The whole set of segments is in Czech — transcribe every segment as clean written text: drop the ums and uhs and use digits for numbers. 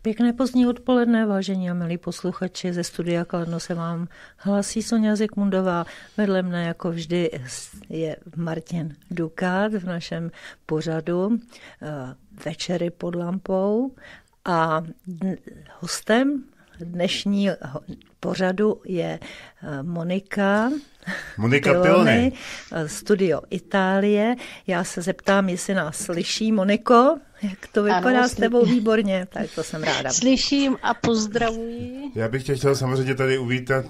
Pěkné pozdní odpoledne, vážení a milí posluchači, ze studia Kladno se vám hlásí Soňa Zikmundová. Vedle mne jako vždy je Martin Dukát v našem pořadu Večery pod lampou a hostem dnešní pořadu je Monika Pilony, Studio Itálie. Já se zeptám, jestli nás slyší. Moniko, jak to vypadá ano, s tebou? Výborně, tak to jsem ráda. Slyším a pozdravuji. Já bych tě chtěl samozřejmě tady uvítat.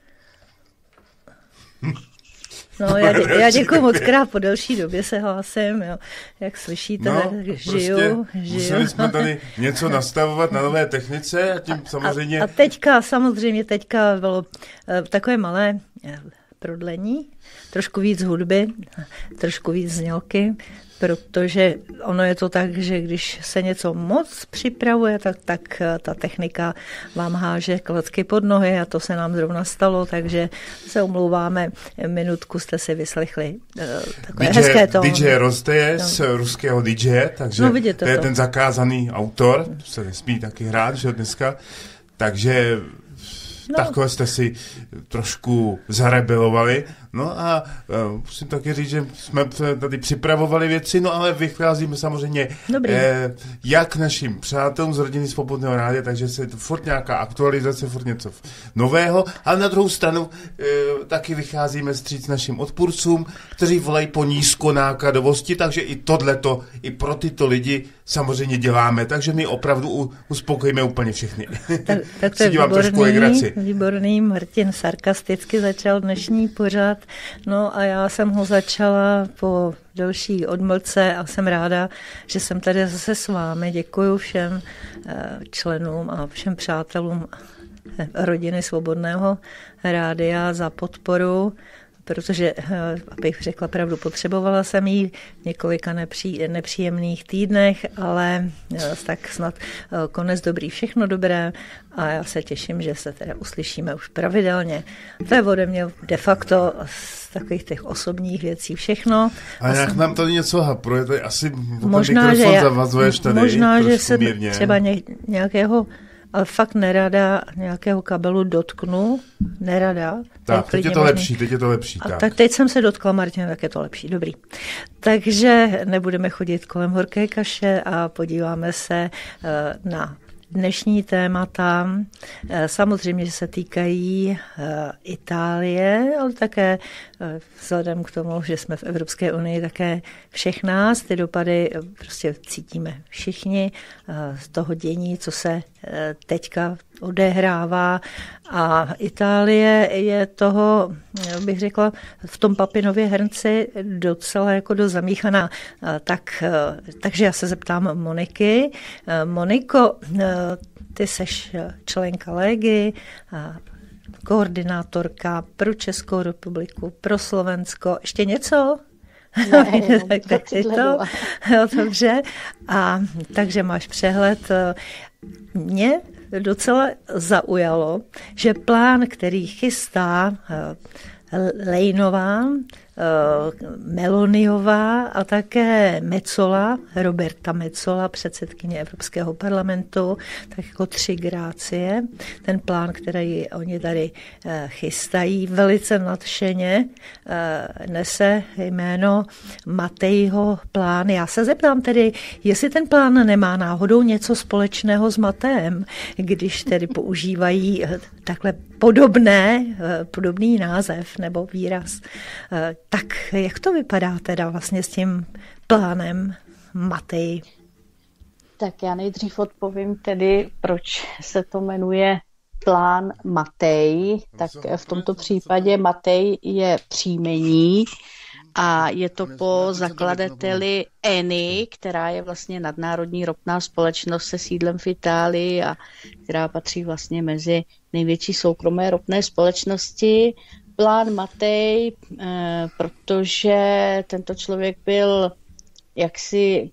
No, já děkuji moc krát, po delší době se hlásím, jo. Jak slyšíte, žiju. Museli jsme tady něco nastavovat na nové technice a tím samozřejmě... A teďka bylo takové malé prodlení, trošku víc hudby, trošku víc znělky, protože ono je to tak, že když se něco moc připravuje, tak ta technika vám háže klacky pod nohy a to se nám zrovna stalo, takže se omlouváme, minutku jste si vyslechli takové hezké tóny. DJ Rozdeje z ruského DJ, takže to je ten zakázaný autor, to se nesmí taky hrát, že dneska, takže... Takhle jste si trošku zarebelovali. No a musím taky říct, že jsme tady připravovali věci, no ale vycházíme samozřejmě jak našim přátelům z rodiny Svobodného rádia, takže se to furt nějaká aktualizace, furt něco nového, ale na druhou stranu taky vycházíme vstříc našim odpůrcům, kteří volají po nízkonákladovosti, takže i tohleto, i pro tyto lidi samozřejmě děláme, takže my opravdu uspokojíme úplně všechny. Tak to je výborný. Martin sarkasticky začal dnešní pořad. No a já jsem ho začala po delší odmlce a jsem ráda, že jsem tady zase s vámi. Děkuju všem členům a všem přátelům rodiny Svobodného rádia za podporu, protože, abych řekla pravdu, potřebovala jsem ji v několika nepříjemných týdnech, ale tak snad konec dobrý, všechno dobré a já se těším, že se teda uslyšíme už pravidelně. To je ode mě de facto z takových těch osobních věcí všechno. A jak nám tady něco hapruje, to je asi mikrofon zavazuješ tady. Možná, že se třeba nějakého ale fakt nerada nějakého kabelu dotknu, nerada. Tak, teď je to lepší. Tak teď jsem se dotkla, Martina, tak je to lepší, dobrý. Takže nebudeme chodit kolem horké kaše a podíváme se na dnešní témata. Samozřejmě, že se týkají Itálie, ale také vzhledem k tomu, že jsme v Evropské unii, také všech nás. Ty dopady prostě cítíme všichni z toho dění, co se teďka odehrává. A Itálie je toho, bych řekla, v tom Papinově hrnci docela jako zamíchaná. Takže já se zeptám Moniky. Moniko, ty seš členka Légy, koordinátorka pro Českou republiku, pro Slovensko. Ještě něco? Ne, tak si to. Jo, dobře. A takže máš přehled. Mě docela zaujalo, že plán, který chystá Lejnová, Meloniová a také Metsola, Roberta Metsola, předsedkyně Evropského parlamentu, tak jako 3 grácie. Ten plán, který oni tady chystají, velice nadšeně nese jméno Matejho plán. Já se zeptám tedy, jestli ten plán nemá náhodou něco společného s Matejem, když tedy používají takhle podobný název nebo výraz. Tak jak to vypadá teda vlastně s tím plánem Matej? Tak já nejdřív odpovím tedy, proč se to jmenuje plán Matej. Tak v tomto případě Matej je příjmení a je to po zakladateli Eni, která je vlastně nadnárodní ropná společnost se sídlem v Itálii a která patří vlastně mezi největší soukromé ropné společnosti. Plán Matej, protože tento člověk byl jaksi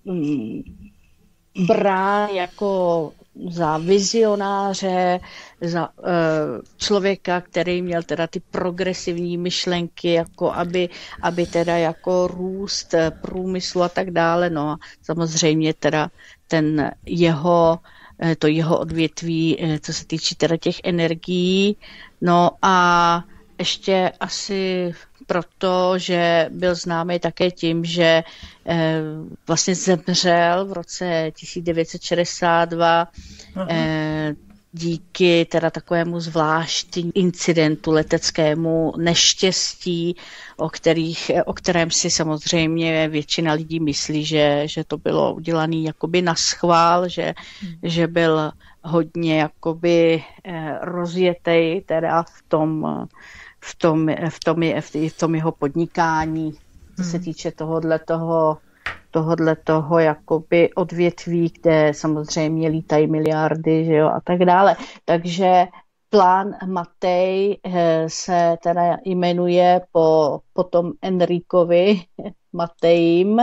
brán jako za vizionáře, za člověka, který měl teda ty progresivní myšlenky, jako aby teda jako růst průmyslu a tak dále. No a samozřejmě teda ten jeho to jeho odvětví, co se týče teda těch energií. No a ještě asi proto, že byl známý také tím, že vlastně zemřel v roce 1962 díky teda takovému zvláštnímu incidentu, leteckému neštěstí, o kterém si samozřejmě většina lidí myslí, že to bylo udělané jakoby naschvál, že byl hodně jakoby rozjetej teda v tom jeho podnikání, co se týče tohodletoho jakoby odvětví, kde samozřejmě lítají miliardy, že jo, a tak dále. Takže plán Matej se teda jmenuje po tom Enricovi Matejím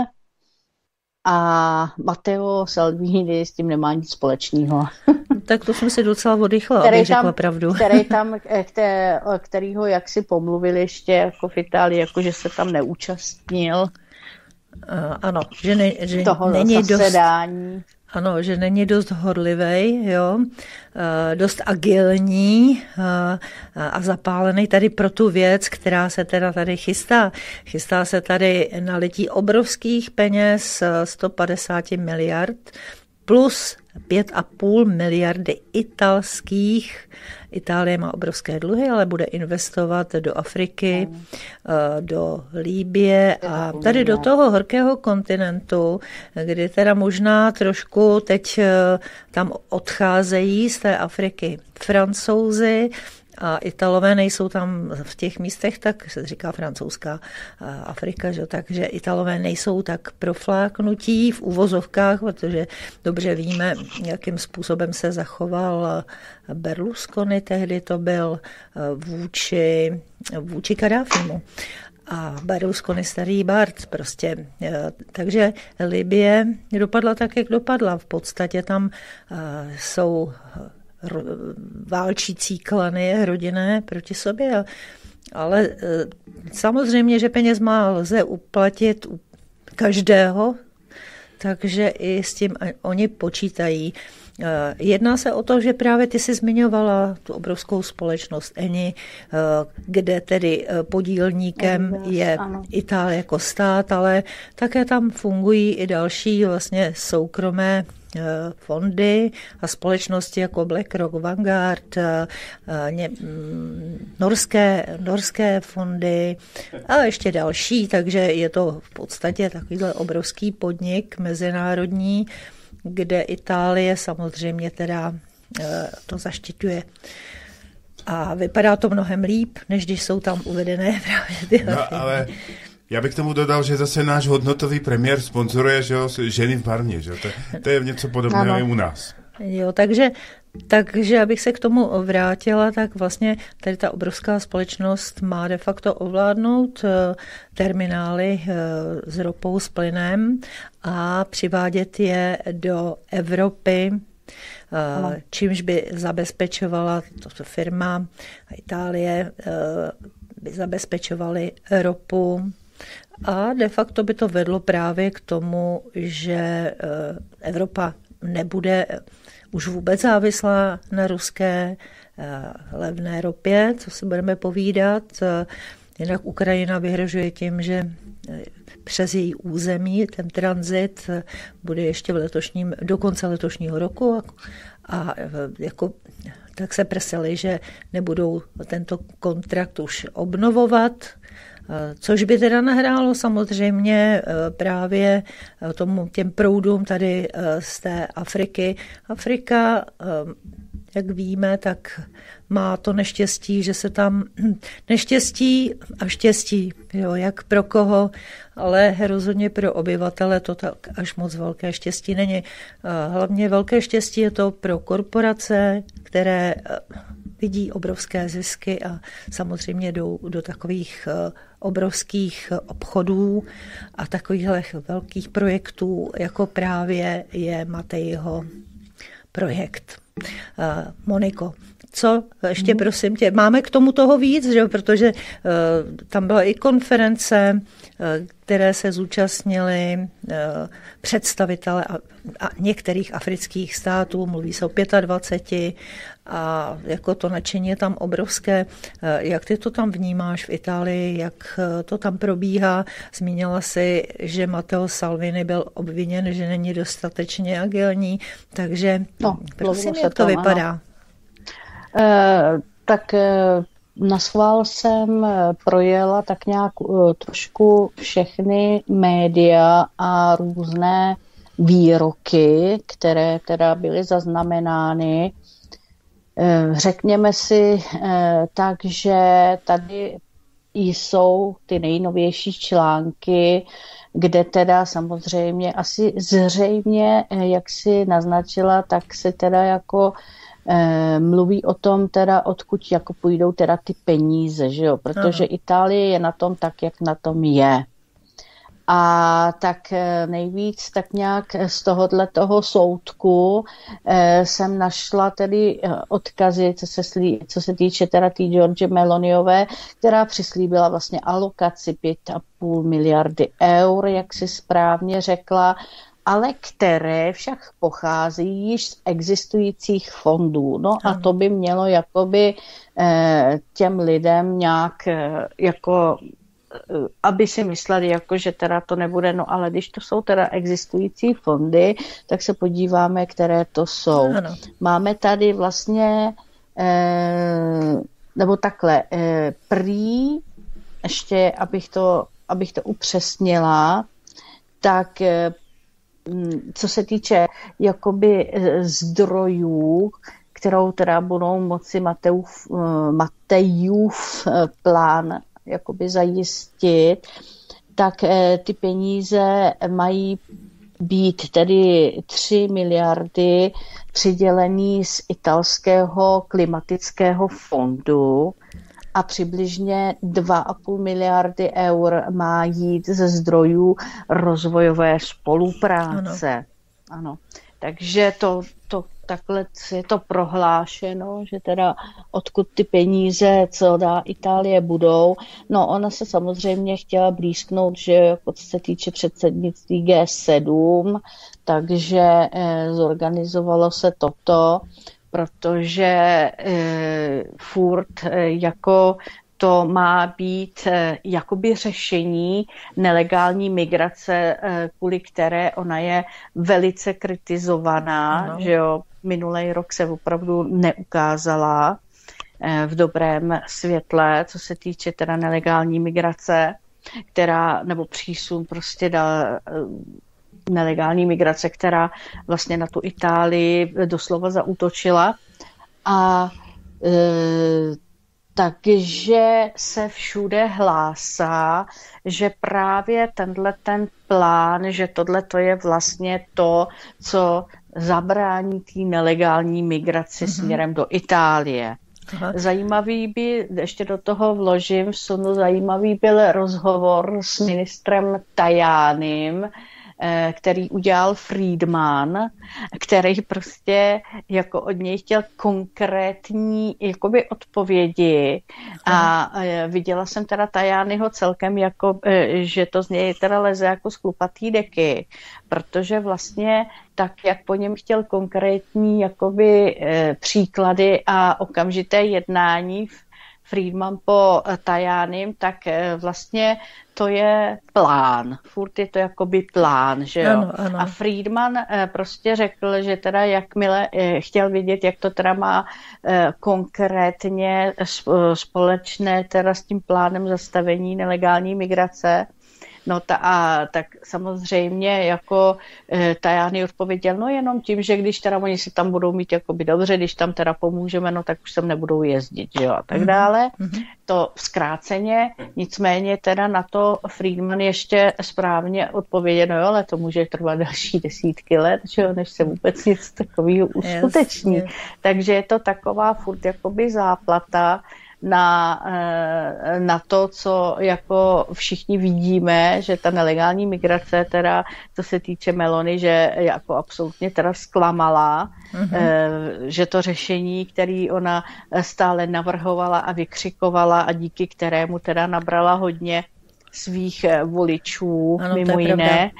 a Matteo Salvini s tím nemá nic společného. Tak to jsem si docela oddychla, abych řekla pravdu. Kterýho jaksi pomluvil ještě jako v Itálii, jako že se tam neúčastnil. Ano, že není zasedání. Ano, že není dost horlivý, jo, dost agilní a zapálený tady pro tu věc, která se teda tady chystá. Chystá se tady nalití obrovských peněz, 150 miliard, plus 5,5 miliardy italských. Itálie má obrovské dluhy, ale bude investovat do Afriky, do Libye a tady do toho horkého kontinentu, kdy teda možná trošku teď tam odcházejí z té Afriky Francouzi, a Italové nejsou tam v těch místech, tak se říká francouzská Afrika, že? Takže Italové nejsou tak profláknutí v uvozovkách, protože dobře víme, jakým způsobem se zachoval Berlusconi, tehdy to byl vůči Kadáfimu. A Berlusconi starý Bart prostě. Takže Libye dopadla tak, jak dopadla. V podstatě tam jsou válčící klany rodinné proti sobě. Ale samozřejmě, že peněz má lze uplatit u každého, takže i s tím oni počítají. Jedná se o to, že právě ty jsi zmiňovala tu obrovskou společnost Eni, kde tedy podílníkem je Itálie jako stát, ale také tam fungují i další vlastně soukromé fondy a společnosti jako BlackRock, Vanguard, norské fondy a ještě další, takže je to v podstatě takovýhle obrovský podnik mezinárodní, kde Itálie samozřejmě teda to zaštiťuje. A vypadá to mnohem líp, než když jsou tam uvedené právě tyhle firmy. Ale já bych tomu dodal, že zase náš hodnotový premiér sponzoruje, že ženy v barmě, že to je něco podobného i u nás. Jo, takže abych se k tomu vrátila, tak vlastně tady ta obrovská společnost má de facto ovládnout terminály s ropou, s plynem a přivádět je do Evropy, čímž by zabezpečovala tato firma Itálie, by zabezpečovaly ropu. A de facto by to vedlo právě k tomu, že Evropa nebude už vůbec závislá na ruské levné ropě, co si budeme povídat. Jinak Ukrajina vyhrožuje tím, že přes její území ten tranzit bude ještě do konce letošního roku a jako tak se prseli, že nebudou tento kontrakt už obnovovat, což by teda nahrálo samozřejmě právě těm proudům tady z té Afriky. Afrika, jak víme, tak má to neštěstí, že se tam neštěstí a štěstí, jo, jak pro koho, ale rozhodně pro obyvatele to tak až moc velké štěstí není. Hlavně velké štěstí je to pro korporace, které vidí obrovské zisky a samozřejmě jdou do takových obrovských obchodů a takovýchhle velkých projektů, jako právě je Matejho projekt. Moniko, Co ještě prosím tě, máme k tomu toho víc, že? Protože tam byla i konference, které se zúčastnili představitelé a některých afrických států, mluví se o 25 a jako to nadšení je tam obrovské. Jak ty to tam vnímáš v Itálii, jak to tam probíhá? Zmínila si, že Matteo Salvini byl obviněn, že není dostatečně agilní, takže prosím, jak to vypadá? Tak naschvál jsem projela tak nějak trošku všechny média a různé výroky, které teda byly zaznamenány. Řekněme si tak, že tady jsou ty nejnovější články, kde teda samozřejmě asi zřejmě, jak si naznačila, tak se teda jako mluví o tom teda, odkud jako půjdou teda ty peníze, že jo, protože Itálie je na tom tak, jak na tom je. A tak nejvíc tak nějak z toho soudku jsem našla tedy odkazy, co se týče teda té Giorgie Meloniové, která přislíbila vlastně alokaci 5,5 miliardy eur, jak si správně řekla, ale které však pocházejí již z existujících fondů. No a to by mělo jakoby těm lidem nějak jako aby si mysleli, jako, že teda to nebude, no ale když to jsou teda existující fondy, tak se podíváme, které to jsou. Ano. Máme tady vlastně, nebo takhle, prý, ještě abych to upřesnila, tak co se týče jakoby zdrojů, kterou teda budou moci Matteiův plán jakoby zajistit, tak ty peníze mají být tedy 3 miliardy přidělený z italského klimatického fondu a přibližně 2,5 miliardy eur má jít ze zdrojů rozvojové spolupráce. Ano. Takže to takhle je to prohlášeno, že teda odkud ty peníze, co dá Itálie, budou. No ona se samozřejmě chtěla blízknout, že co se týče předsednictví G7, takže zorganizovalo se toto, protože furt jako to má být jakoby řešení nelegální migrace, kvůli které ona je velice kritizovaná, že jo, minulý rok se opravdu neukázala v dobrém světle, co se týče teda nelegální migrace, nebo přísun prostě nelegální migrace, která vlastně na tu Itálii doslova zaútočila. A takže se všude hlásá, že právě ten plán, že tohle to je vlastně to, co zabrání té nelegální migraci směrem do Itálie. Aha. Zajímavý by, ještě do toho vložím, zajímavý byl rozhovor s ministrem Tajánim, který udělal Friedman, který prostě jako od něj chtěl konkrétní jakoby odpovědi a viděla jsem teda Tajányho celkem jako, že to z něj teda leze jako z chlupatý deky, protože vlastně tak, jak po něm chtěl konkrétní jakoby příklady a okamžité jednání Friedman po Tajánim, tak vlastně to je plán. Furt je to jakoby plán, že jo. Ano. A Friedman prostě řekl, že teda jakmile chtěl vědět, jak to teda má konkrétně společné teda s tím plánem zastavení nelegální migrace. No tak samozřejmě jako Tajani odpověděl, no jenom tím, že když teda oni si tam budou mít jakoby dobře, když tam teda pomůžeme, no tak už sem nebudou jezdit, že jo, a tak dále. To zkráceně, nicméně teda na to Friedman ještě správně odpověděl, no jo, ale to může trvat další desítky let, že jo, než se vůbec nic takového uskuteční. Jasně. Takže je to taková furt jakoby záplata na to, co jako všichni vidíme, že ta nelegální migrace, teda co se týče Meloni, že jako absolutně teda zklamala, že to řešení, který ona stále navrhovala a vykřikovala a díky kterému teda nabrala hodně svých voličů, ano, mimo jiné,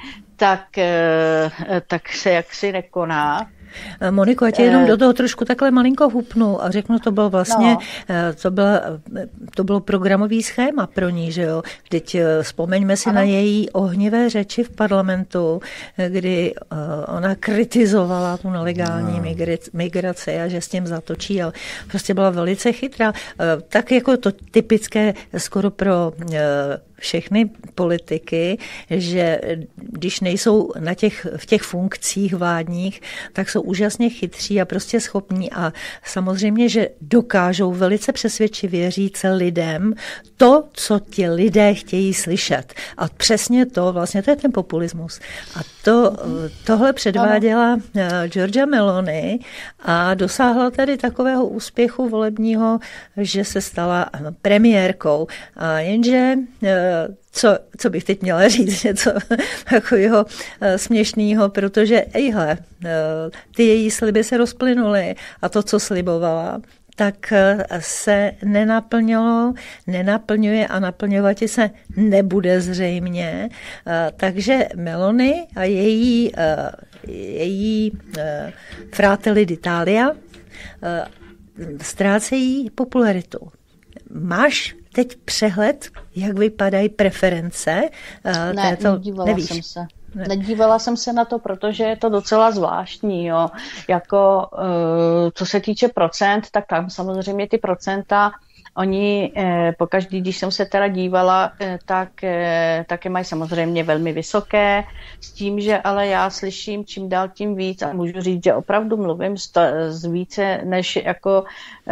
tak se jaksi nekoná. Moniko, já tě jenom do toho trošku takhle malinko hupnu a řeknu, to bylo vlastně, to bylo programový schéma pro ní, že jo. Vždyť vzpomeňme si na její ohnivé řeči v parlamentu, kdy ona kritizovala tu nelegální migraci a že s tím zatočí, ale prostě byla velice chytrá. Tak jako to typické skoro pro všechny politiky, že když nejsou v těch funkcích vládních, tak jsou úžasně chytří a prostě schopní a samozřejmě, že dokážou velice přesvědčivě říct lidem to, co ti lidé chtějí slyšet. A přesně to, vlastně to je ten populismus. A tohle předváděla Giorgia Meloni a dosáhla tady takového úspěchu volebního, že se stala premiérkou. A jenže co bych teď měla říct, něco takového směšného, protože ty její sliby se rozplynuly a to, co slibovala, tak se nenaplňuje a naplňovat se nebude zřejmě. Takže Meloni a její Fratelli d'Italia ztrácejí popularitu. Máš teď přehled, jak vypadají preference? Nedívala jsem se na to, protože je to docela zvláštní. Jo. Jako, co se týče procent, tak tam samozřejmě ty procenta, oni pokaždý, když jsem se teda dívala, tak je mají samozřejmě velmi vysoké, s tím, že ale já slyším čím dál tím víc a můžu říct, že opravdu mluvím z více než jako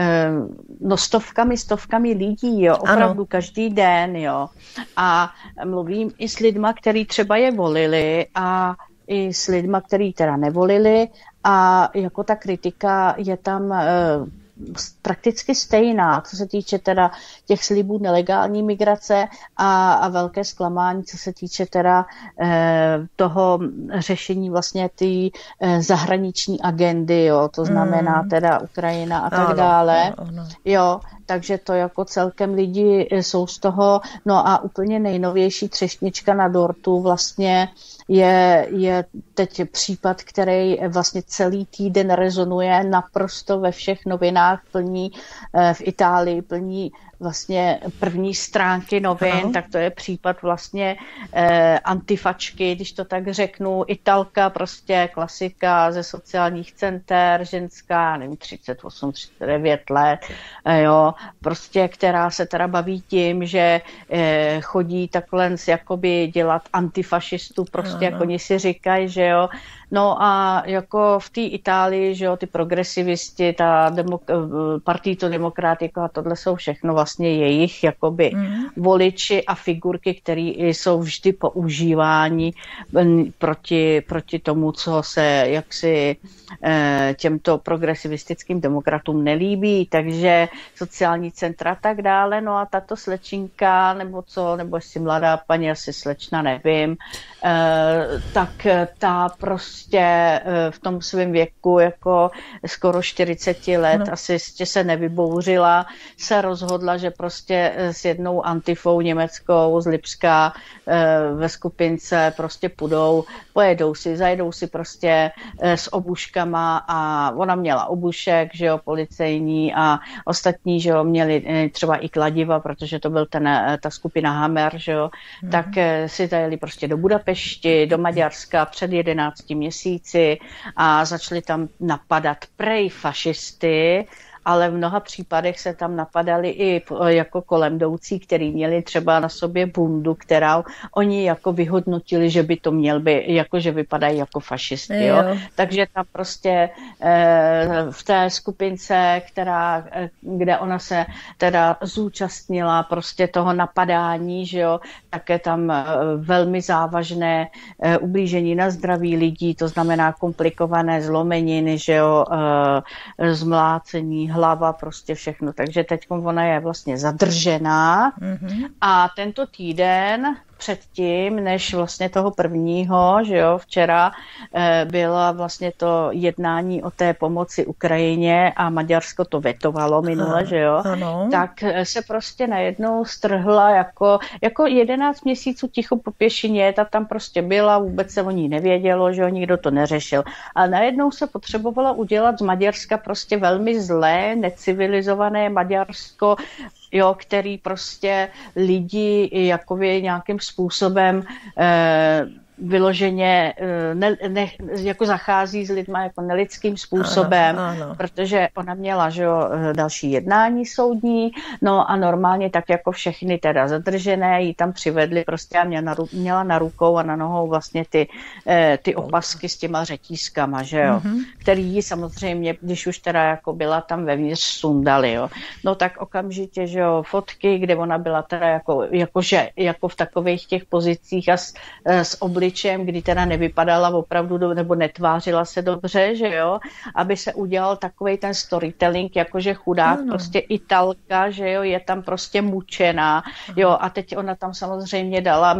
stovkami lidí, jo, opravdu každý den, jo. A mluvím i s lidma, který třeba je volili a i s lidma, který teda nevolili a jako ta kritika je tam prakticky stejná, co se týče teda těch slibů nelegální migrace a velké zklamání, co se týče teda toho řešení vlastně ty zahraniční agendy, jo, to znamená teda Ukrajina a tak dále. Jo, takže to jako celkem lidi jsou z toho, no a úplně nejnovější třešnička na dortu vlastně je teď případ, který vlastně celý týden rezonuje naprosto ve všech novinách, plní v Itálii, plní vlastně první stránky novin, tak to je případ vlastně antifačky, když to tak řeknu, Italka, prostě klasika ze sociálních center, ženská, nevím, 38, 39 let, jo, prostě, která se teda baví tím, že chodí takhle jakoby dělat antifašistu, prostě jak oni si říkají, že jo. No a jako v té Itálii, že jo, ty progresivisti, ta Partito Democratico a tohle jsou všechno vlastně jejich jakoby voliči a figurky, které jsou vždy používáni proti tomu, co se jaksi těmto progresivistickým demokratům nelíbí, takže sociální centra a tak dále. No a tato slečinka, nebo jestli mladá paní, asi slečna, nevím, tak ta prostě v tom svém věku jako skoro 40 let asi se nevybouřila, se rozhodla, že prostě s jednou antifou německou z Lipska ve skupince prostě zajedou si prostě s obuškama a ona měla obušek, že jo, policejní a ostatní, že jo, měli třeba i kladiva, protože to byl ta skupina Hammer, že jo, tak si zajeli prostě do Budapešti, do Maďarska před 11 měsíci a začali tam napadat fašisty, ale v mnoha případech se tam napadali i jako kolem jdoucí, který měli třeba na sobě bundu, kterou oni jako vyhodnotili, že by to měl být, jako že vypadají jako fašisti. Jo? Takže tam prostě v té skupince, kde ona se teda zúčastnila prostě toho napadání, že jo, tak je tam velmi závažné ublížení na zdraví lidí, to znamená komplikované zlomeniny, že jo, zmlácení, zadní hlava, prostě všechno. Takže teď ona je vlastně zadržená a tento týden předtím, než vlastně toho prvního, že jo, včera byla vlastně to jednání o té pomoci Ukrajině a Maďarsko to vetovalo minule, že jo, tak se prostě najednou strhla jako 11 měsíců ticho po pěšině, ta tam prostě byla, vůbec se o ní nevědělo, že jo, nikdo to neřešil. A najednou se potřebovalo udělat z Maďarska prostě velmi zlé, necivilizované Maďarsko, jo, který prostě lidi jakoby nějakým způsobem vyloženě jako zachází s lidma jako nelidským způsobem, ano. Protože ona měla, že jo, další jednání soudní, no a normálně tak jako všechny teda zadržené, jí tam přivedli prostě a měla na rukou a na nohou vlastně ty opasky s těma řetízkama, že jo, který jí samozřejmě, když už teda jako byla tam vevnitř sundali, jo, no tak okamžitě, že jo, fotky, kde ona byla teda jako v takových těch pozicích a s obličem, kdy teda nevypadala opravdu nebo netvářila se dobře, že jo, aby se udělal takovej ten storytelling, jakože chudák, prostě Italka, že jo, je tam prostě mučená, jo, a teď ona tam samozřejmě dala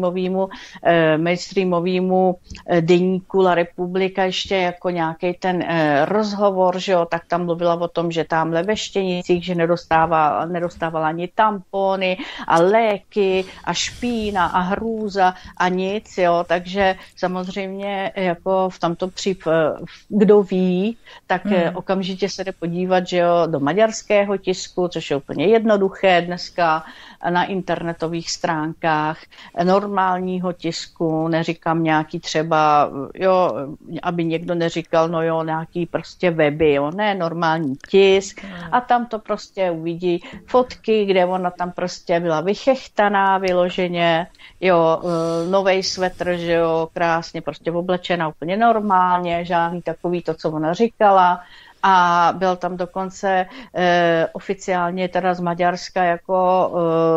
mainstreamovému deníku La Republika ještě jako nějaký ten rozhovor, že jo, tak tam mluvila o tom, že tamhle ve Štěnicích, že nedostávala ani tampony a léky a špína a hrůza a nic, jo, takže samozřejmě jako v tomto kdo ví, tak okamžitě se jde podívat, že jo, do maďarského tisku, což je úplně jednoduché dneska na internetových stránkách, normálního tisku, neříkám nějaký třeba, jo, aby někdo neříkal, no jo, nějaký prostě weby, jo, ne, normální tisk a tam to prostě uvidí fotky, kde ona tam prostě byla vychechtaná vyloženě, jo, novej svetr, že jo, krásně prostě oblečená úplně normálně, žádný takový to, co ona říkala. A byl tam dokonce oficiálně teda z Maďarska jako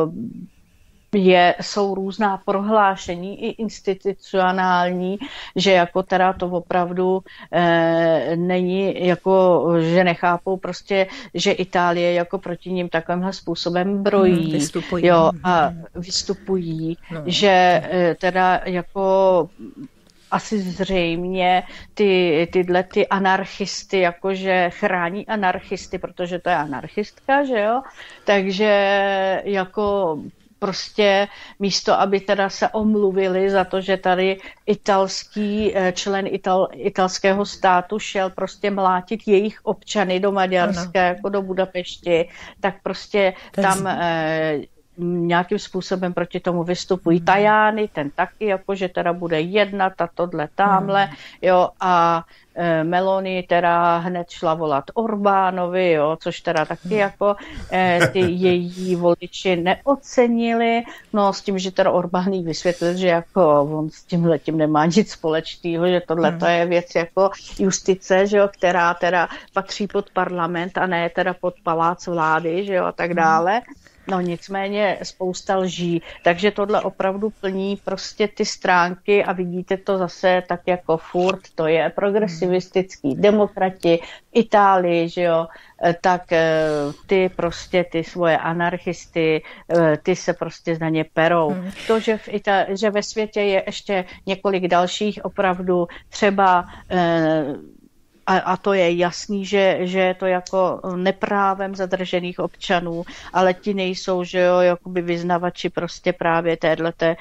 jsou různá prohlášení i institucionální, že jako teda to opravdu není jako, že nechápou prostě, že Itálie jako proti ním takovýmhle způsobem brojí. Vystupují. Jo, a vystupují, že teda jako asi zřejmě tyhle anarchisty, jakože chrání anarchisty, protože to je anarchistka, že jo? Takže jako prostě místo, aby teda se omluvili za to, že tady italský člen italského státu šel prostě mlátit jejich občany do Maďarska, jako do Budapešti, tak prostě tam nějakým způsobem proti tomu vystupují Tajány, ten taky, jakože teda bude jednat a tohle támhle, jo, a Meloni teda hned šla volat Orbánovi, jo, což teda taky jako ty její voliči neocenili, no s tím, že teda Orbán jí vysvětlil, že jako on s tímhletím nemá nic společného, že tohle to je věc jako justice, že jo, která teda patří pod parlament a ne teda pod palác vlády, že jo, a tak dále. No nicméně spousta lží, takže tohle opravdu plní prostě ty stránky a vidíte to zase tak jako furt, to je progresivistický demokrati v Itálii, že jo, tak ty prostě ty svoje anarchisty, ty se prostě na ně perou. To, že ve světě je ještě několik dalších opravdu třeba a to je jasný, že je to jako neprávem zadržených občanů, ale ti nejsou, že jo, jakoby vyznavači prostě právě téhleté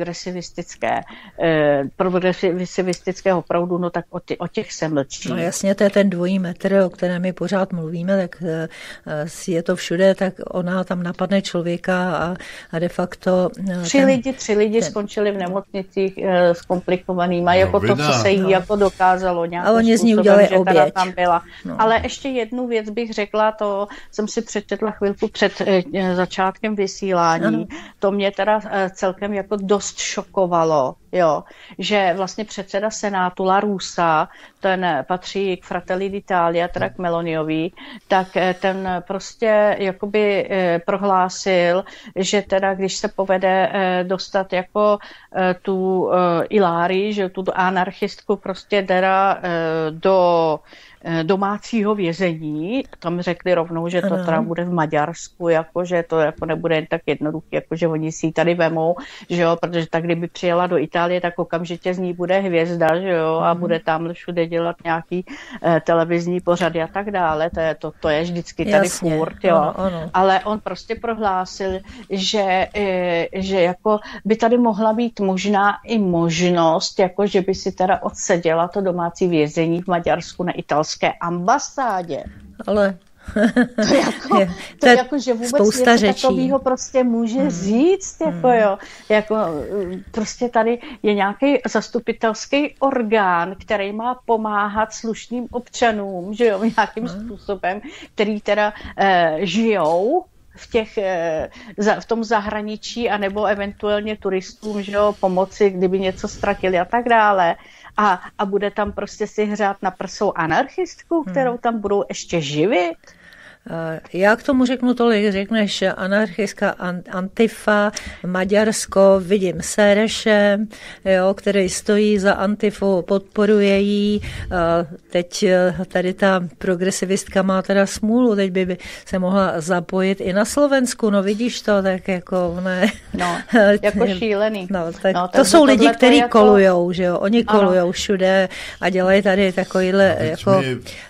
progresivistického proudu, no tak o těch se mlčí. No jasně, to je ten dvojí metr, o kterém my pořád mluvíme, tak je to všude, tak ona tam napadne člověka a de facto... Tři lidi skončili v nemocnicích s komplikovanýma, jako to, co se jí jako dokázalo nějakým a oni z ní udělali oběť. Tam byla. No. Ale ještě jednu věc bych řekla, to jsem si přečetla chvilku před začátkem vysílání. Ano. To mě teda celkem jako dost šokovalo, jo, že vlastně předseda Senátu La Russa, ten patří k Fratelli d'Italia, teda k Meloniovi, tak ten prostě jakoby prohlásil, že teda když se povede dostat jako tu Ilárii, že tu anarchistku prostě teda domácího vězení. Tam řekli rovnou, že to teda bude v Maďarsku, jako, že to jako nebude jen tak jednoduché, jako, že oni si ji tady vemou, že jo, protože tak kdyby přijela do Itálie, tak okamžitě z ní bude hvězda, že jo, a bude tam všude dělat nějaký televizní pořady a tak dále. To je vždycky tady furt, jo. Ano. Ale on prostě prohlásil, že jako by tady mohla být možná i možnost, jako že by si teda odseděla to domácí vězení v Maďarsku na italské ambasádě. Ale to jako, že vůbec něco takového prostě může říct, jako jo, jako prostě tady je nějaký zastupitelský orgán, který má pomáhat slušným občanům, že jo, nějakým způsobem, který teda žijou v tom zahraničí, anebo eventuálně turistům, že jo, pomoci, kdyby něco ztratili a tak dále. A bude tam prostě si hřát na prsou anarchistku, kterou tam budou ještě živit? Já k tomu řeknu tolik, řekneš anarchistka Antifa, Maďarsko, vidím Sereše, jo, který stojí za Antifu, podporuje jí. Teď tady ta progresivistka má teda smůlu, teď by se mohla zapojit i na Slovensku, no vidíš to, tak jako ne. No, jako šílený. No, tak to jsou lidi, kteří jako kolujou, že jo, oni kolujou všude a dělají tady takovýhle jako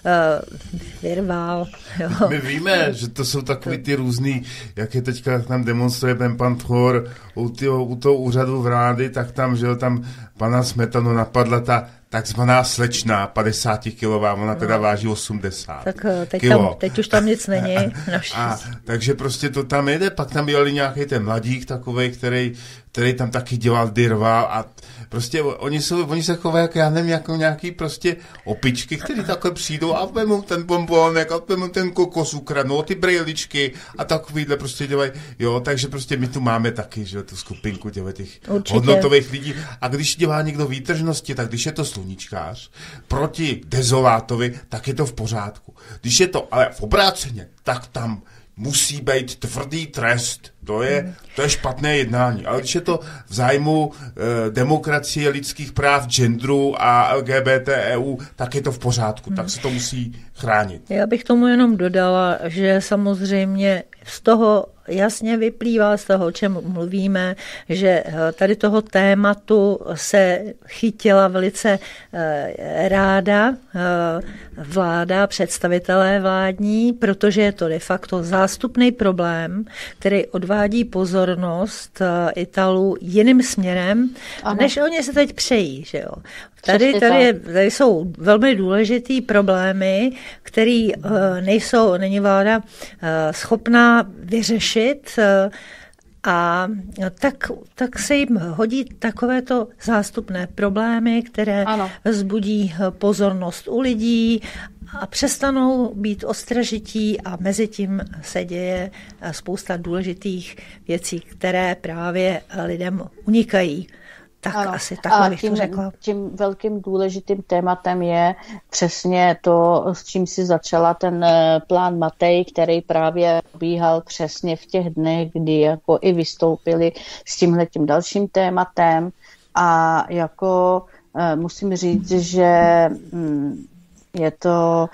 virvál, jo. Víme, že to jsou takový ty různý, jak je teďka tam demonstruje pan Tchor u toho úřadu vlády, tak tam, že jo, tam pana Smetanu napadla ta takzvaná slečna 50-kilová, ona teda váží 80 tak teď už tam nic není. Takže prostě to tam jede, pak tam byl nějaký ten mladík takovej, který tam taky dělal dirval a prostě oni se chovají jako, já nevím, jako nějaký prostě opičky, který takhle přijdou a vemou ten bonbonek a vemou ten kokos, ukradnou ty brejličky a takovýhle prostě dělají, jo, takže prostě my tu máme taky, že tu skupinku těch hodnotových lidí a když dělá někdo výtržnosti, tak když je to sluníčkář proti dezolátovi, tak je to v pořádku. Když je to ale v obráceně, tak tam musí být tvrdý trest. To je špatné jednání. Ale když je to v zájmu demokracie, lidských práv, genderu a LGBT EU, tak je to v pořádku. Tak se to musí chránit. Já bych tomu jenom dodala, že samozřejmě z toho jasně vyplývá, z toho, o čem mluvíme, že tady toho tématu se chytila velice ráda vláda, představitelé vládní, protože je to de facto zástupný problém, který odvádí pozornost Italů jiným směrem, než oni se teď přejí. Že jo? Tady jsou velmi důležitý problémy, který není vláda schopná vyřešit a tak se jim hodí takovéto zástupné problémy, které vzbudí pozornost u lidí a přestanou být ostražití a mezi tím se děje spousta důležitých věcí, které právě lidem unikají. Tak asi takhle bych to řekla. Tím velkým důležitým tématem je přesně to, s čím si začala ten plán Matej, který právě probíhal přesně v těch dnech, kdy jako i vystoupili s tímhletím dalším tématem a jako musím říct, že je to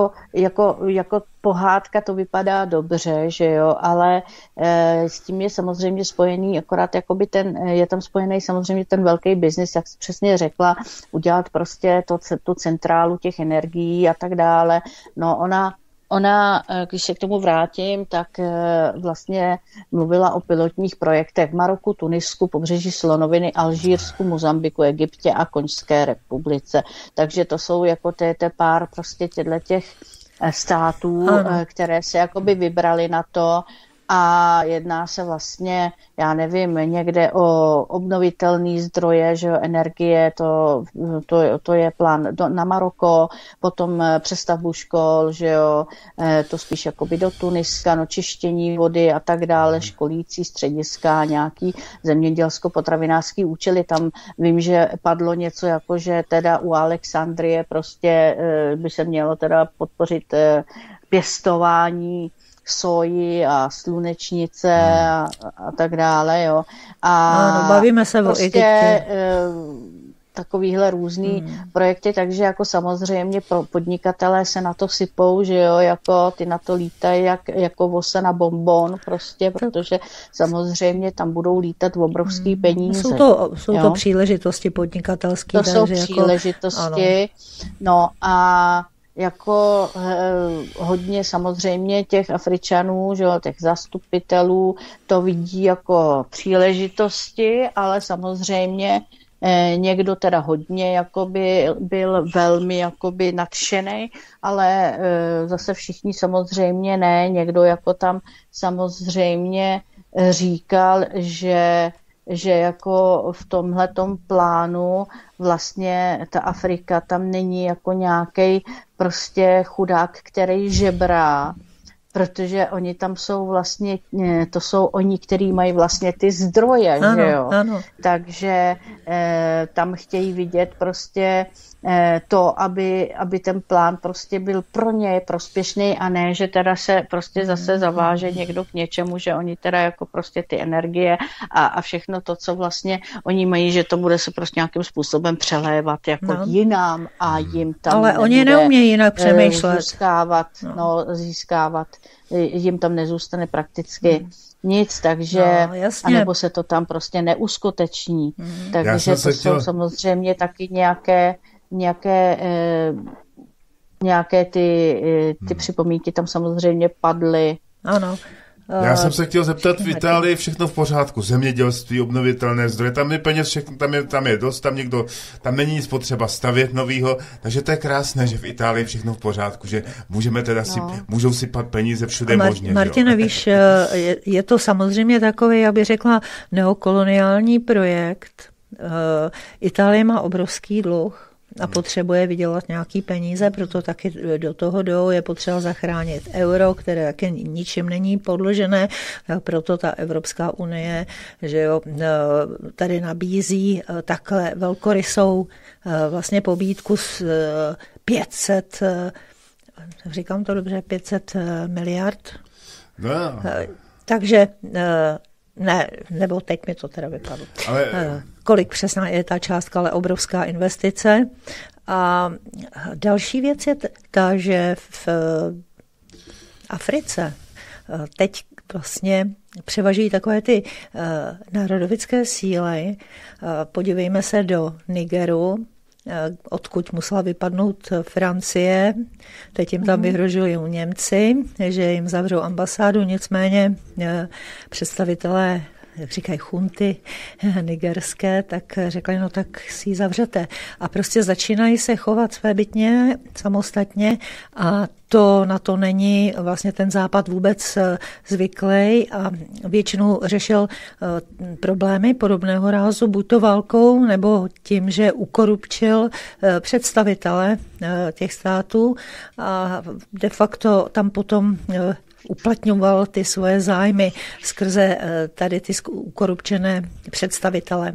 jako pohádka, to vypadá dobře, že jo, ale s tím je samozřejmě spojený, akorát jakoby je tam spojený samozřejmě ten velký biznis, jak jsi přesně řekla, udělat prostě tu centrálu těch energií a tak dále. No ona, když se k tomu vrátím, tak vlastně mluvila o pilotních projektech v Maroku, Tunisku, pobřeží Slonoviny, Alžírsku, Mozambiku, Egyptě a Konžské republice. Takže to jsou jako pár prostě těch států, které se jakoby vybrali na to a jedná se vlastně, já nevím, někde o obnovitelné zdroje, že jo, energie, to je plán na Maroko, potom přestavbu škol, že jo, to spíš jakoby do Tuniska, no čištění vody a tak dále, školící střediska, nějaký zemědělsko-potravinářský účely, tam vím, že padlo něco jako, že teda u Alexandrie prostě by se mělo teda podpořit pěstování soji a slunečnice a tak dále, jo. Bavíme se prostě, o Egyptě. takovýhle různý projekty, takže jako samozřejmě pro podnikatelé se na to sypou, že jo, jako ty na to lítají jako vosa na bonbon prostě, protože samozřejmě tam budou lítat obrovský peníze. Jsou to příležitosti podnikatelské. To jsou příležitosti, jako, no a jako hodně samozřejmě těch Afričanů, že jo, těch zastupitelů to vidí jako příležitosti, ale samozřejmě někdo teda hodně jakoby byl velmi jakoby nadšený, ale zase všichni samozřejmě ne, někdo jako tam samozřejmě říkal, že jako v tomhletom plánu vlastně ta Afrika tam není jako nějaký prostě chudák, který žebrá, protože oni tam jsou vlastně, to jsou oni, kteří mají vlastně ty zdroje, ano, že jo. Ano. Takže tam chtějí vidět prostě to, aby ten plán prostě byl pro ně prospěšný a ne, že teda se prostě zase zaváže někdo k něčemu, že oni teda jako prostě ty energie a všechno to, co vlastně oni mají, že to bude se prostě nějakým způsobem přelévat jako jinam a jim tam ale oni neumějí jinak přemýšlet. Získávat. Jim tam nezůstane prakticky nic, takže anebo se to tam prostě neuskuteční. Takže to jsou samozřejmě taky nějaké ty připomínky tam samozřejmě padly. Ano. Já jsem se chtěl zeptat, v Itálii všechno v pořádku, zemědělství, obnovitelné zdroje, tam je peněz, všechno, tam je dost, tam není nic potřeba stavět novýho, takže to je krásné, že v Itálii všechno v pořádku, že můžeme teda můžou sypat peníze všude možně. Martina, víš, je to samozřejmě takový, já bych řekla, neokoloniální projekt. Itálie má obrovský dluh a potřebuje vydělat nějaký peníze, proto taky do toho jdou, je potřeba zachránit euro, které taky ničím není podložené, proto ta Evropská unie, že jo, tady nabízí takhle velkorysou vlastně pobídku s 500, říkám to dobře, 500 miliard. No. Takže ne, nebo teď mi to teda vypadlo. Ale kolik přesná je ta částka, ale obrovská investice. A další věc je ta, že v Africe teď vlastně převažují takové ty národovické síly. Podívejme se do Nigeru, odkud musela vypadnout Francie. Teď jim tam vyhrožují Němci, že jim zavřou ambasádu, nicméně představitelé, jak říkají, chunty nigerské, tak řekli, no tak si ji zavřete. A prostě začínají se chovat svébytně, samostatně a na to není vlastně ten Západ vůbec zvyklý a většinou řešil problémy podobného rázu buď to válkou nebo tím, že ukorupčil představitele těch států a de facto tam potom uplatňoval ty svoje zájmy skrze tady ty ukorupčené představitele.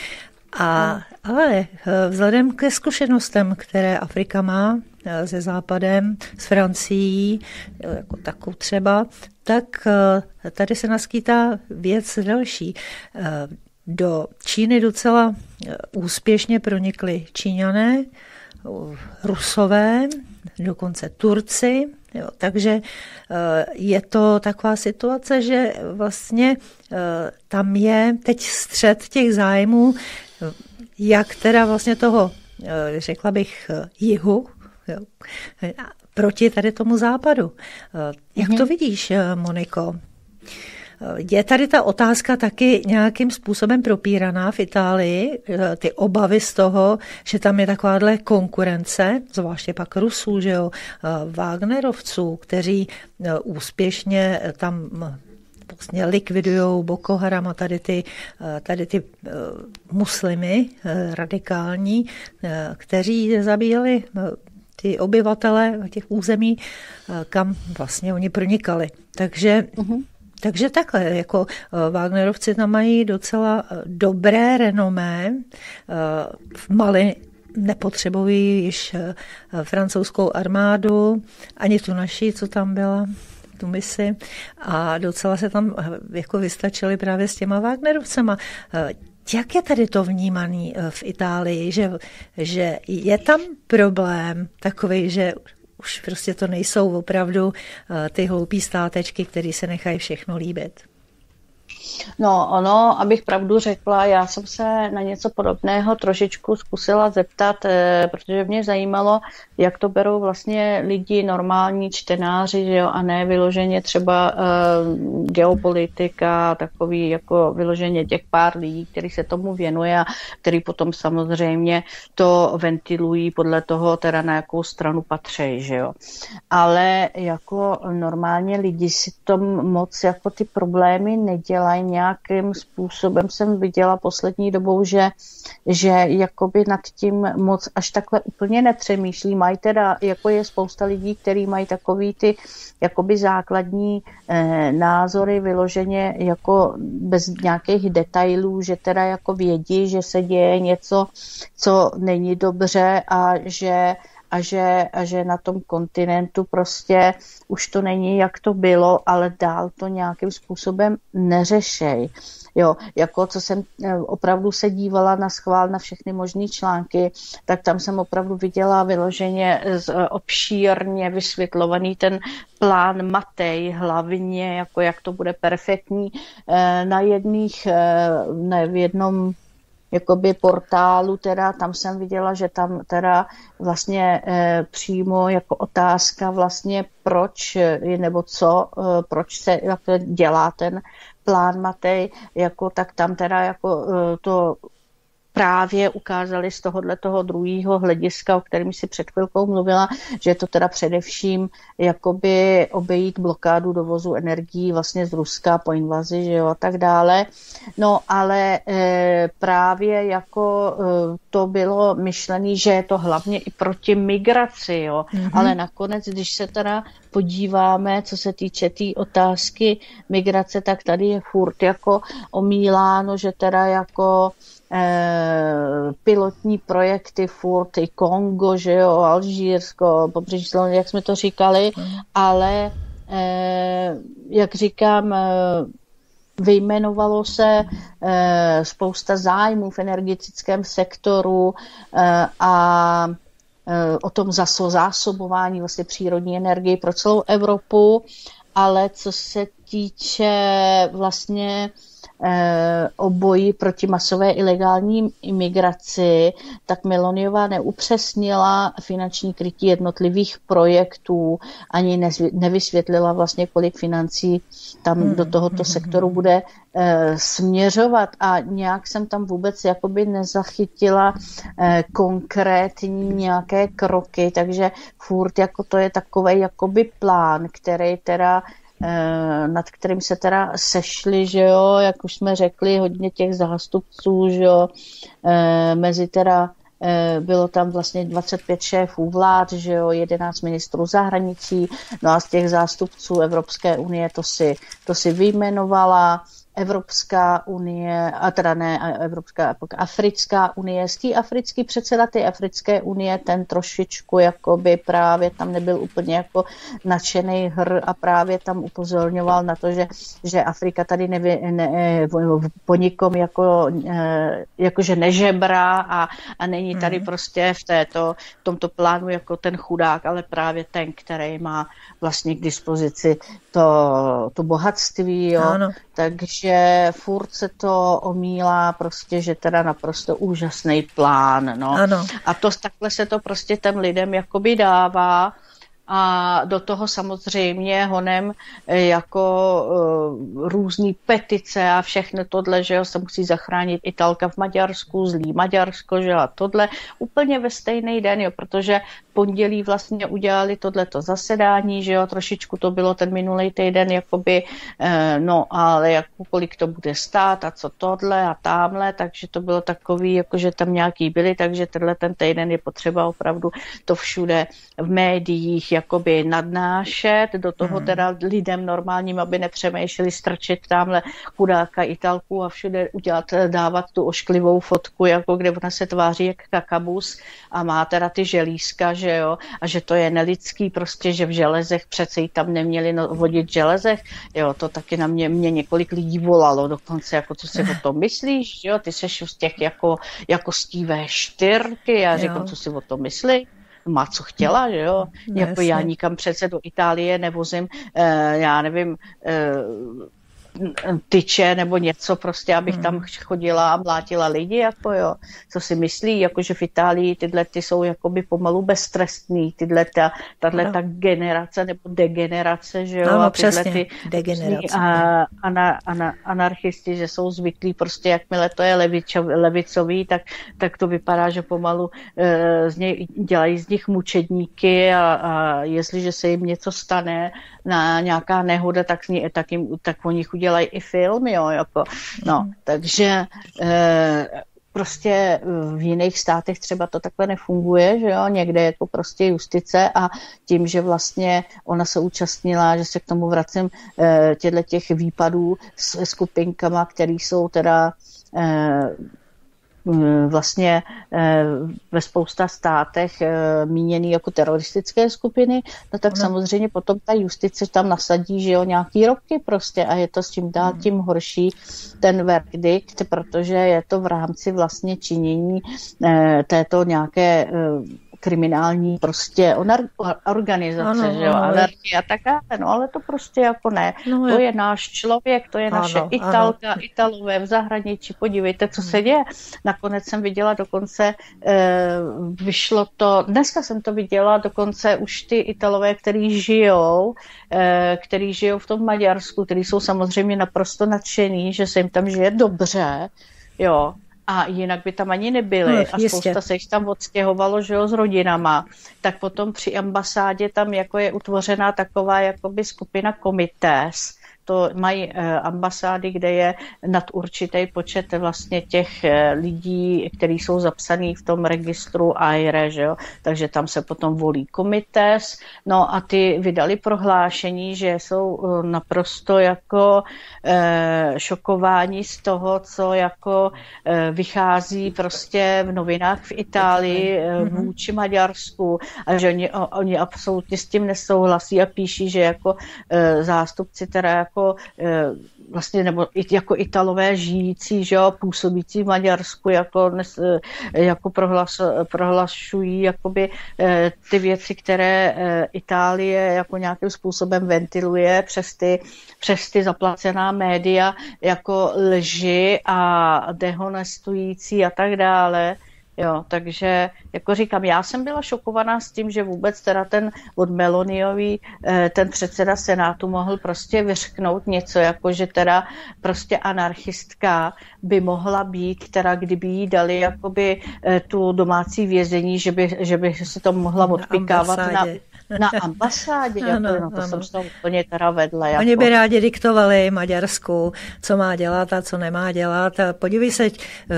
Ale vzhledem ke zkušenostem, které Afrika má se Západem, s Francií, jako takovou třeba, tak tady se naskýtá věc další. Do Číny docela úspěšně pronikli Číňané, Rusové, dokonce Turci. Jo, takže je to taková situace, že vlastně tam je teď střet těch zájmů, jak teda vlastně toho, řekla bych, jihu, jo, proti tady tomu západu. Jak to vidíš, Moniko? Je tady ta otázka taky nějakým způsobem propíraná v Itálii, ty obavy z toho, že tam je takováhle konkurence, zvláště pak Rusů, že jo, Wagnerovců, kteří úspěšně tam vlastně likvidujou Boko Haram a tady ty muslimy radikální, kteří zabíjeli ty obyvatele těch území, kam vlastně oni pronikali. Takže takhle, jako Wagnerovci tam mají docela dobré renomé. V Mali nepotřebují již francouzskou armádu, ani tu naši, co tam byla, tu misi. A docela se tam jako vystačili právě s těma Wagnerovcema. Jak je tady to vnímaný v Itálii, že je tam problém takový, že už prostě to nejsou opravdu ty hloupý státečky, který se nechají všechno líbit? No, ono, abych pravdu řekla, já jsem se na něco podobného trošičku zkusila zeptat, protože mě zajímalo, jak to berou vlastně lidi, normální čtenáři, že jo, a ne vyloženě třeba geopolitika, takový jako vyloženě těch pár lidí, který se tomu věnuje a který potom samozřejmě to ventilují podle toho, teda na jakou stranu patří, že jo. Ale jako normálně lidi si tom moc jako ty problémy nedělají. Nějakým způsobem jsem viděla poslední dobou, že jakoby nad tím moc až takhle úplně nepřemýšlí. Mají teda, jako je spousta lidí, kteří mají takový ty jakoby základní názory vyloženě jako bez nějakých detailů, že teda jako vědí, že se děje něco, co není dobře a že na tom kontinentu prostě už to není, jak to bylo, ale dál to nějakým způsobem neřešej. Jo, jako co jsem opravdu se dívala na schvál na všechny možné články, tak tam jsem opravdu viděla vyloženě obšírně vysvětlovaný ten plán Matej, hlavně, jako jak to bude perfektní v jednom jakoby portálu, teda tam jsem viděla, že tam teda vlastně přímo jako otázka vlastně proč se jak dělá ten plán Matej, jako tak tam teda jako to právě ukázali z toho druhého hlediska, o kterém si před chvilkou mluvila, že je to teda především jakoby obejít blokádu dovozu energií vlastně z Ruska po invazi, že jo, a tak dále. No, ale právě jako to bylo myšlené, že je to hlavně i proti migraci, jo. Mm-hmm. Ale nakonec, když se teda podíváme, co se týče té otázky migrace, tak tady je furt jako omíláno, že teda jako pilotní projekty furt, i Kongo, že jo, Alžírsko, pobřeží, jak jsme to říkali, ale jak říkám, vyjmenovalo se spousta zájmů v energetickém sektoru a o tom zásobování vlastně přírodní energie pro celou Evropu, ale co se týče vlastně o boji proti masové ilegální imigraci, tak Meloniová neupřesnila finanční krytí jednotlivých projektů, ani nevysvětlila vlastně, kolik financí tam do tohoto sektoru bude směřovat a nějak jsem tam vůbec jakoby nezachytila konkrétní nějaké kroky, takže furt jako to je takovej jakoby plán, který teda nad kterým se teda sešli, že jo, jak už jsme řekli, hodně těch zástupců, že jo, mezi teda bylo tam vlastně 25 šéfů vlád, že jo, 11 ministrů zahraničí, no a z těch zástupců Evropské unie to si vyjmenovala Evropská unie, a teda ne Africká unie, z té africký předseda té Africké unie, ten trošičku jakoby právě tam nebyl úplně jako nadšený a právě tam upozorňoval na to, že Afrika tady po nikom jakože nežebrá a není tady prostě v tomto plánu jako ten chudák, ale právě ten, který má vlastně k dispozici to bohatství, jo. Ano. Takže furt se to omílá prostě, že teda naprosto úžasný plán, no. Ano. A takhle se to prostě těm lidem jakoby dává a do toho samozřejmě honem jako různý petice a všechno tohle, že jo, se musí zachránit Italka v Maďarsku, zlý Maďarsko, že a tohle úplně ve stejný den, jo, protože pondělí vlastně udělali tohleto zasedání, že jo, trošičku to bylo ten minulý týden, jakoby, no, ale jako kolik to bude stát a co tohle a támhle, takže to bylo takový, jakože tam nějaký byli, takže tenhle ten týden je potřeba opravdu to všude v médiích jakoby nadnášet, do toho teda lidem normálním, aby nepřemýšleli strčit tamhle chudáka Italku a všude dávat tu ošklivou fotku, jako kde ona se tváří jak kakabus a má teda ty želízka, že jo, a že to je nelidský prostě, že v železech přece jí tam neměli vodit železech, jo, to taky na mě několik lidí volalo dokonce, jako co si o tom myslíš, jo, ty seš z těch jako z té V4, já říkám, co si o tom myslí. Má co chtěla, že jo? Jako já nikam přece do Itálie nevozím, já nevím, tyče nebo něco prostě, abych tam chodila a mlátila lidi, jako jo. Co si myslí, jakože v Itálii tyhle ty jsou jakoby pomalu beztrestný, tahle ta generace nebo degenerace, že jo. No, přesně, ty degenerace. Anarchisti, že jsou zvyklí prostě, jakmile to je levicový, tak to vypadá, že pomalu dělají z nich mučedníky a jestliže se jim něco stane, na nějaká nehoda, tak o nich udělají i film, jo, jako, no, takže prostě v jiných státech třeba to takhle nefunguje, že jo, někde je to prostě justice a tím, že vlastně ona se účastnila, že se k tomu vracím, těch výpadů s skupinkama, které jsou teda vlastně ve spousta státech míněný jako teroristické skupiny, no tak samozřejmě potom ta justice tam nasadí, že jo, nějaký roky prostě a je to s tím dál tím horší ten verdikt, protože je to v rámci vlastně činění této nějaké kriminální prostě organizace, že jo, anarchie a tak dále, no ale to prostě jako ne. No, to je náš člověk, to je naše Italka, Italové v zahraničí, podívejte, co se děje. Nakonec jsem viděla dokonce, vyšlo to, dneska jsem to viděla, dokonce už ty Italové, kteří žijou v tom Maďarsku, kteří jsou samozřejmě naprosto nadšený, že se jim tam žije dobře, jo, a jinak by tam ani nebyli a spousta se jich tam odstěhovalo, že jo, s rodinama. Tak potom při ambasádě tam jako je utvořená taková jakoby skupina komités. To mají ambasády, kde je nad určitý počet vlastně těch lidí, kteří jsou zapsaní v tom registru AIRE, že jo? Takže tam se potom volí komités. No a ty vydali prohlášení, že jsou naprosto jako šokováni z toho, co jako vychází prostě v novinách v Itálii vůči Maďarsku a že oni absolutně s tím nesouhlasí a píší, že jako zástupci teda jako vlastně, nebo jako Italové žijící, že jo, působící v Maďarsku, jako prohlašují jakoby ty věci, které Itálie jako nějakým způsobem ventiluje přes ty zaplacená média jako lži a dehonestující a tak dále. Jo, takže, jako říkám, já jsem byla šokovaná s tím, že vůbec teda ten od Meloniový, ten předseda Senátu mohl prostě vyřknout něco, jako že teda prostě anarchistka by mohla být, teda kdyby jí dali jakoby tu domácí vězení, že by se to mohla odpikávat na ambasádě. Ano, jako, no, to jsem to úplně teda vedla. Jako. Oni by rádi diktovali Maďarsku, co má dělat a co nemá dělat. A podívej se,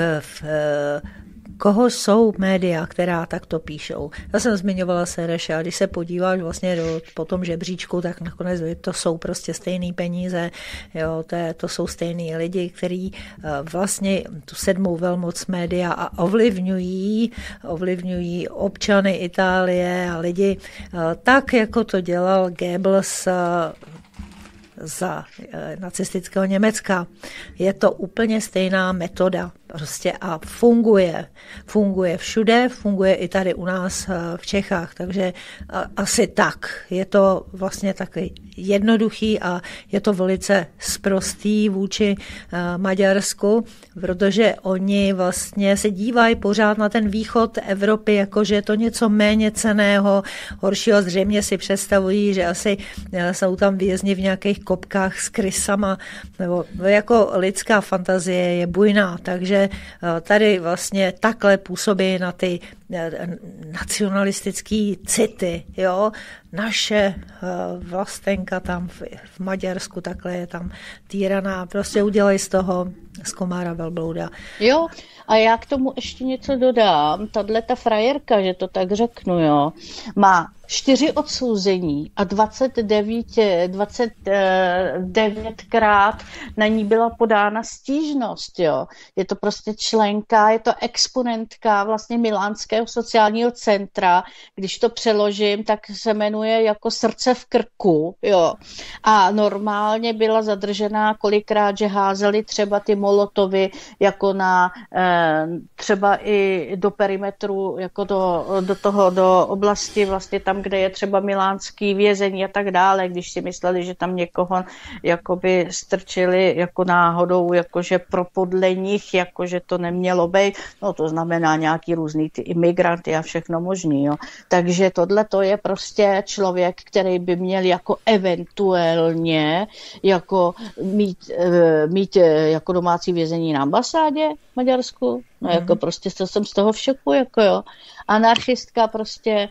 koho jsou média, která takto píšou. Já jsem zmiňovala Sereše a když se podíváš vlastně po tom žebříčku, tak nakonec to jsou prostě stejný peníze, jo, to jsou stejný lidi, kteří vlastně tu sedmou velmoc média a ovlivňují občany Itálie a lidi tak, jako to dělal Goebbels za nacistického Německa. Je to úplně stejná metoda prostě a funguje všude, funguje i tady u nás v Čechách, takže asi tak. Je to vlastně takový jednoduchý a je to velice sprostý vůči Maďarsku, protože oni vlastně se dívají pořád na ten východ Evropy, jakože je to něco méně cenného, horšího. Zřejmě si představují, že asi jsou tam vězni v nějakých kopkách s krysama, nebo jako lidská fantazie je bujná, takže tady vlastně takhle působí na ty nacionalistický city, jo, naše vlastenka tam v Maďarsku, takhle je tam týraná, prostě udělají z toho z komára velblouda. Jo, a já k tomu ještě něco dodám. Tato frajerka, že to tak řeknu, jo, má 4 odsouzení a 29krát na ní byla podána stížnost, jo. Je to prostě členka, je to exponentka vlastně Milánského sociálního centra, když to přeložím, tak se jmenuje jako Srdce v krku, jo. A normálně byla zadržená kolikrát, že házeli třeba ty molotovy jako na třeba i do perimetru, jako do oblasti vlastně tam, kde je třeba milánský vězení a tak dále, když si mysleli, že tam někoho jakoby strčili jako náhodou, jakože podle nich, jakože to nemělo být, no to znamená nějaký různý ty imigranty a všechno možný, jo. Takže tohle to je prostě člověk, který by měl jako eventuálně jako mít jako domácí vězení na ambasádě v Maďarsku. No jako prostě jsem z toho v šoku, jako jo. Anarchistka prostě,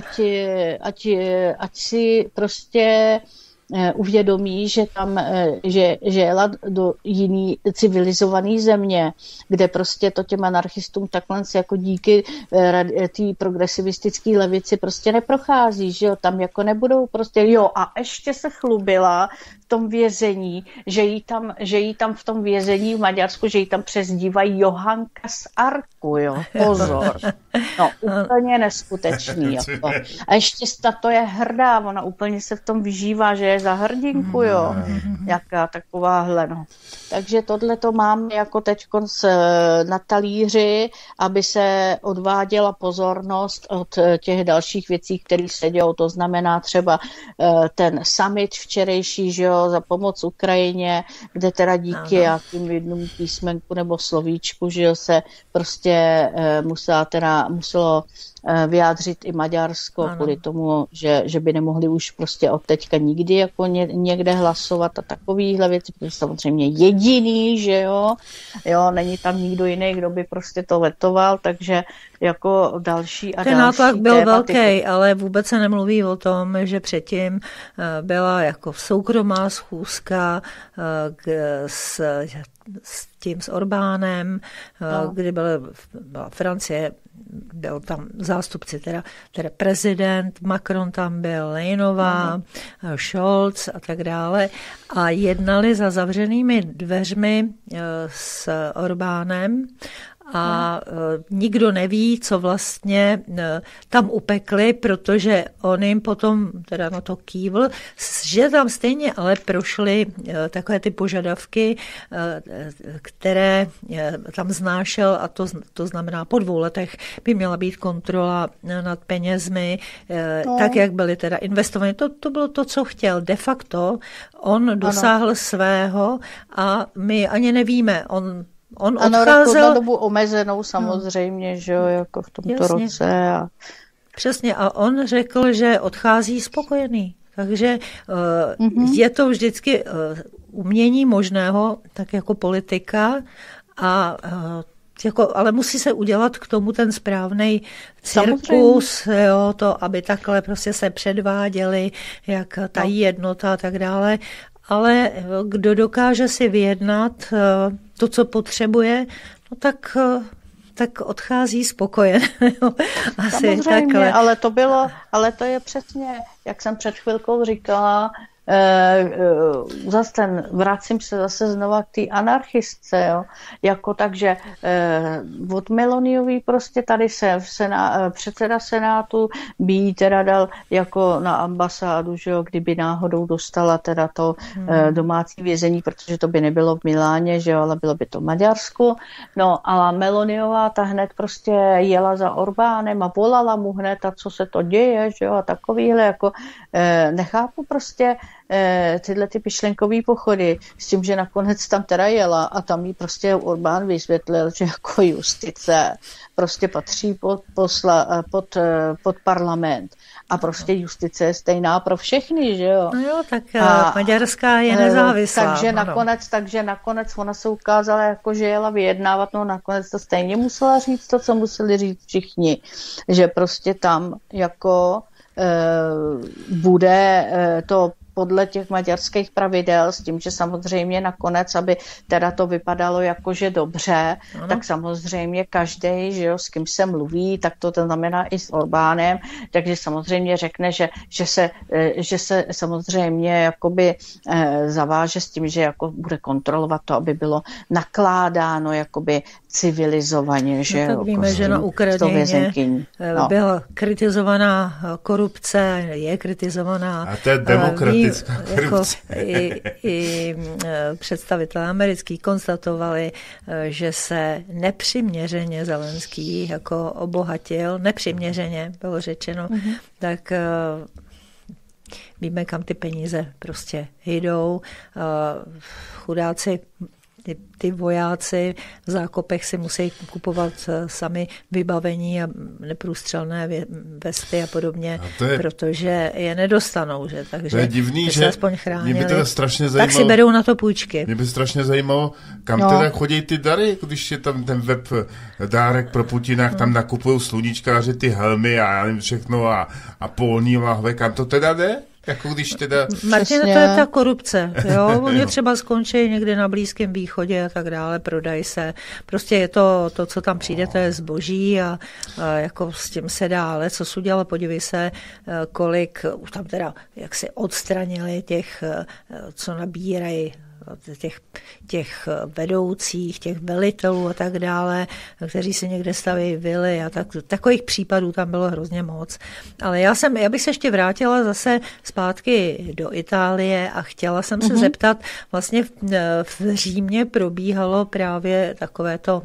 ať si prostě uvědomí, že tam, že jela do jiný civilizovaný země, kde prostě to těm anarchistům takhle jako díky té progresivistické levici prostě neprochází, že jo, tam jako nebudou prostě, jo, a ještě se chlubila v tom vězení, že jí tam v tom vězení v Maďarsku, že jí tam přezdívají Johanka z Arku, jo, pozor. No, úplně neskutečný, jako. A ještě to je hrdá, ona úplně se v tom vyžívá, že je za hrdinku, jo, jaká takováhle, no. Takže tohle to máme jako teďko na talíři, aby se odváděla pozornost od těch dalších věcí, které se dějou, to znamená třeba ten summit včerejší, že jo, za pomoc Ukrajině, kde teda díky jakým jednomu písmenku nebo slovíčku, že jo, se prostě muselo vyjádřit i Maďarsko kvůli tomu, že by nemohli už prostě od teďka nikdy jako někde hlasovat a takovýhle věci, protože samozřejmě jediný, že jo, není tam nikdo jiný, kdo by prostě to vetoval, takže jako další a ten další nátlak byl tématy. velký, ale vůbec se nemluví o tom, že předtím byla jako soukromá schůzka s Orbánem, kdy byla Francie, byl tam zástupci, teda prezident, Macron tam byl, Lejnová, Scholz a tak dále a jednali za zavřenými dveřmi s Orbánem a nikdo neví, co vlastně tam upekli, protože on jim potom teda na to kývl, že tam stejně ale prošly takové ty požadavky, které tam znášel a to znamená po 2 letech by měla být kontrola nad penězmi, tak, jak byly teda investované. To bylo to, co chtěl. De facto on dosáhl svého a my ani nevíme, on odcházel... na dobu omezenou samozřejmě, že jo, jako v tomto roce. Přesně, a on řekl, že odchází spokojený. Takže je to vždycky umění možného, tak jako politika, ale musí se udělat k tomu ten správný cirkus, jo, to, aby takhle prostě se předváděli, jak ta jednota a tak dále. Ale kdo dokáže si vyjednat to, co potřebuje, no tak odchází spokojen. Asi samozřejmě, takhle. ale to je přesně, jak jsem před chvilkou říkala, vracím se zase znova k té anarchistce, jo. Jako takže od Meloniový prostě tady předseda Senátu by jí teda dal jako na ambasádu, že jo, kdyby náhodou dostala teda to domácí vězení, protože to by nebylo v Miláně, že jo, ale bylo by to v Maďarsku. No, ale Meloniová ta hned prostě jela za Orbánem a volala mu hned, a co se to děje, že jo, a takovýhle, jako nechápu prostě, tyhle ty pyšlenkové pochody s tím, že nakonec tam teda jela a tam jí prostě Orbán vysvětlil, že jako justice prostě patří pod parlament. A prostě justice je stejná pro všechny, že jo? No jo, tak maďarská je nezávislá. Takže nakonec ona se ukázala, jako že jela vyjednávat, no nakonec to stejně musela říct to, co museli říct všichni. Že prostě tam jako bude to podle těch maďarských pravidel, s tím, že samozřejmě nakonec, aby teda to vypadalo jakože dobře, tak samozřejmě každý, že jo, s kým se mluví, tak to znamená i s Orbánem, takže samozřejmě řekne, že se samozřejmě jakoby zaváže s tím, že jako bude kontrolovat to, aby bylo nakládáno jakoby civilizovaně, že tak víme, že na Ukrajině byla kritizovaná korupce, je kritizovaná. A to je demokratická korupce. I představitelé americký konstatovali, že se nepřiměřeně Zelenský jako obohatil, nepřiměřeně bylo řečeno, tak víme, kam ty peníze prostě jdou. Chudáci ty vojáci v zákopech si musí kupovat sami vybavení a neprůstřelné vesty a podobně, protože je nedostanou, že? Takže to je divný, že aspoň chránili. Mě by teda strašně zajímalo, tak si berou na to půjčky. Mě by strašně zajímalo, kam teda chodí ty dary, když je tam ten web dárek pro Putina, tam nakupují sluníčkáři ty helmy a já nevím všechno a polní lahve, kam to teda jde? Jako když teda... Martina, to je ta korupce, jo? Oni třeba skončí někde na Blízkém východě a tak dále, prodají se. Prostě je to, co tam přijde, to je zboží a jako s tím se dá, ale co se udělalo, podívej se, kolik už tam teda, jak se odstranili těch, co nabírají těch vedoucích, těch velitelů a tak dále, kteří si někde staví vily a takových případů tam bylo hrozně moc. Ale já bych se ještě vrátila zase zpátky do Itálie a chtěla jsem se zeptat, vlastně v Římě probíhalo právě takovéto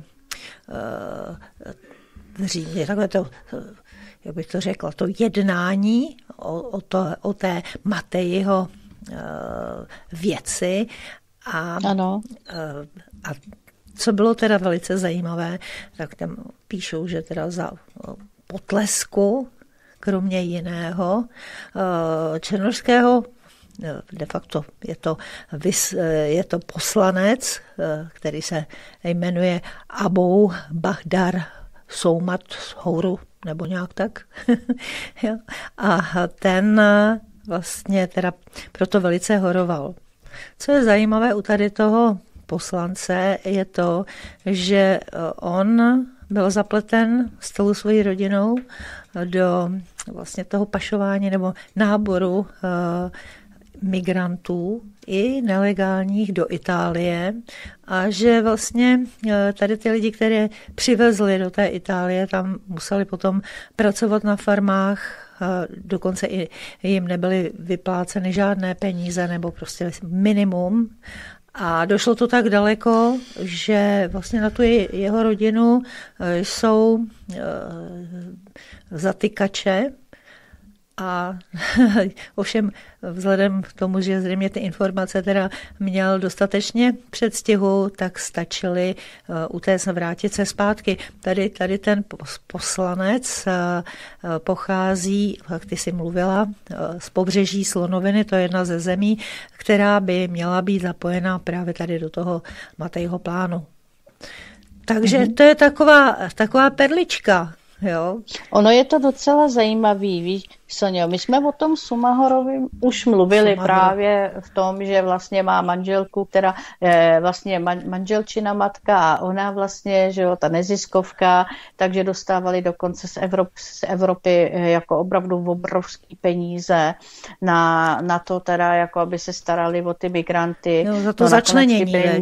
v Římě, takovéto, jak bych to řekla, to jednání o té Matejiho věci. A co bylo teda velice zajímavé, tak tam píšou, že teda za potlesku, kromě jiného, černošského, de facto je to poslanec, který se jmenuje Abou Bahdar Soumat Houru, nebo nějak tak. A ten vlastně teda proto velice horoval. Co je zajímavé u tady toho poslance, je to, že on byl zapleten s celou svojí rodinou do vlastně toho pašování nebo náboru migrantů i nelegálních do Itálie a že vlastně tady ty lidi, které přivezli do té Itálie, tam museli potom pracovat na farmách, dokonce i jim nebyly vypláceny žádné peníze nebo prostě minimum. A došlo to tak daleko, že vlastně na tu jeho rodinu jsou zatykače a ovšem vzhledem k tomu, že zřejmě ty informace teda měl dostatečně předstihu, tak stačili utéct, vrátit se zpátky. Tady ten poslanec pochází, jak ty jsi mluvila, z pobřeží Slonoviny, to je jedna ze zemí, která by měla být zapojená právě tady do toho Matejho plánu. Takže to je taková perlička. Jo. Ono je to docela zajímavý, víš, Sonio, my jsme o tom Sumahorovi už mluvili právě v tom, že vlastně má manželku, která je vlastně manželčina matka a ona vlastně, že jo, ta neziskovka, takže dostávali dokonce z Evropy jako opravdu obrovský peníze na to teda, jako aby se starali o ty migranty. No, za to začlenění.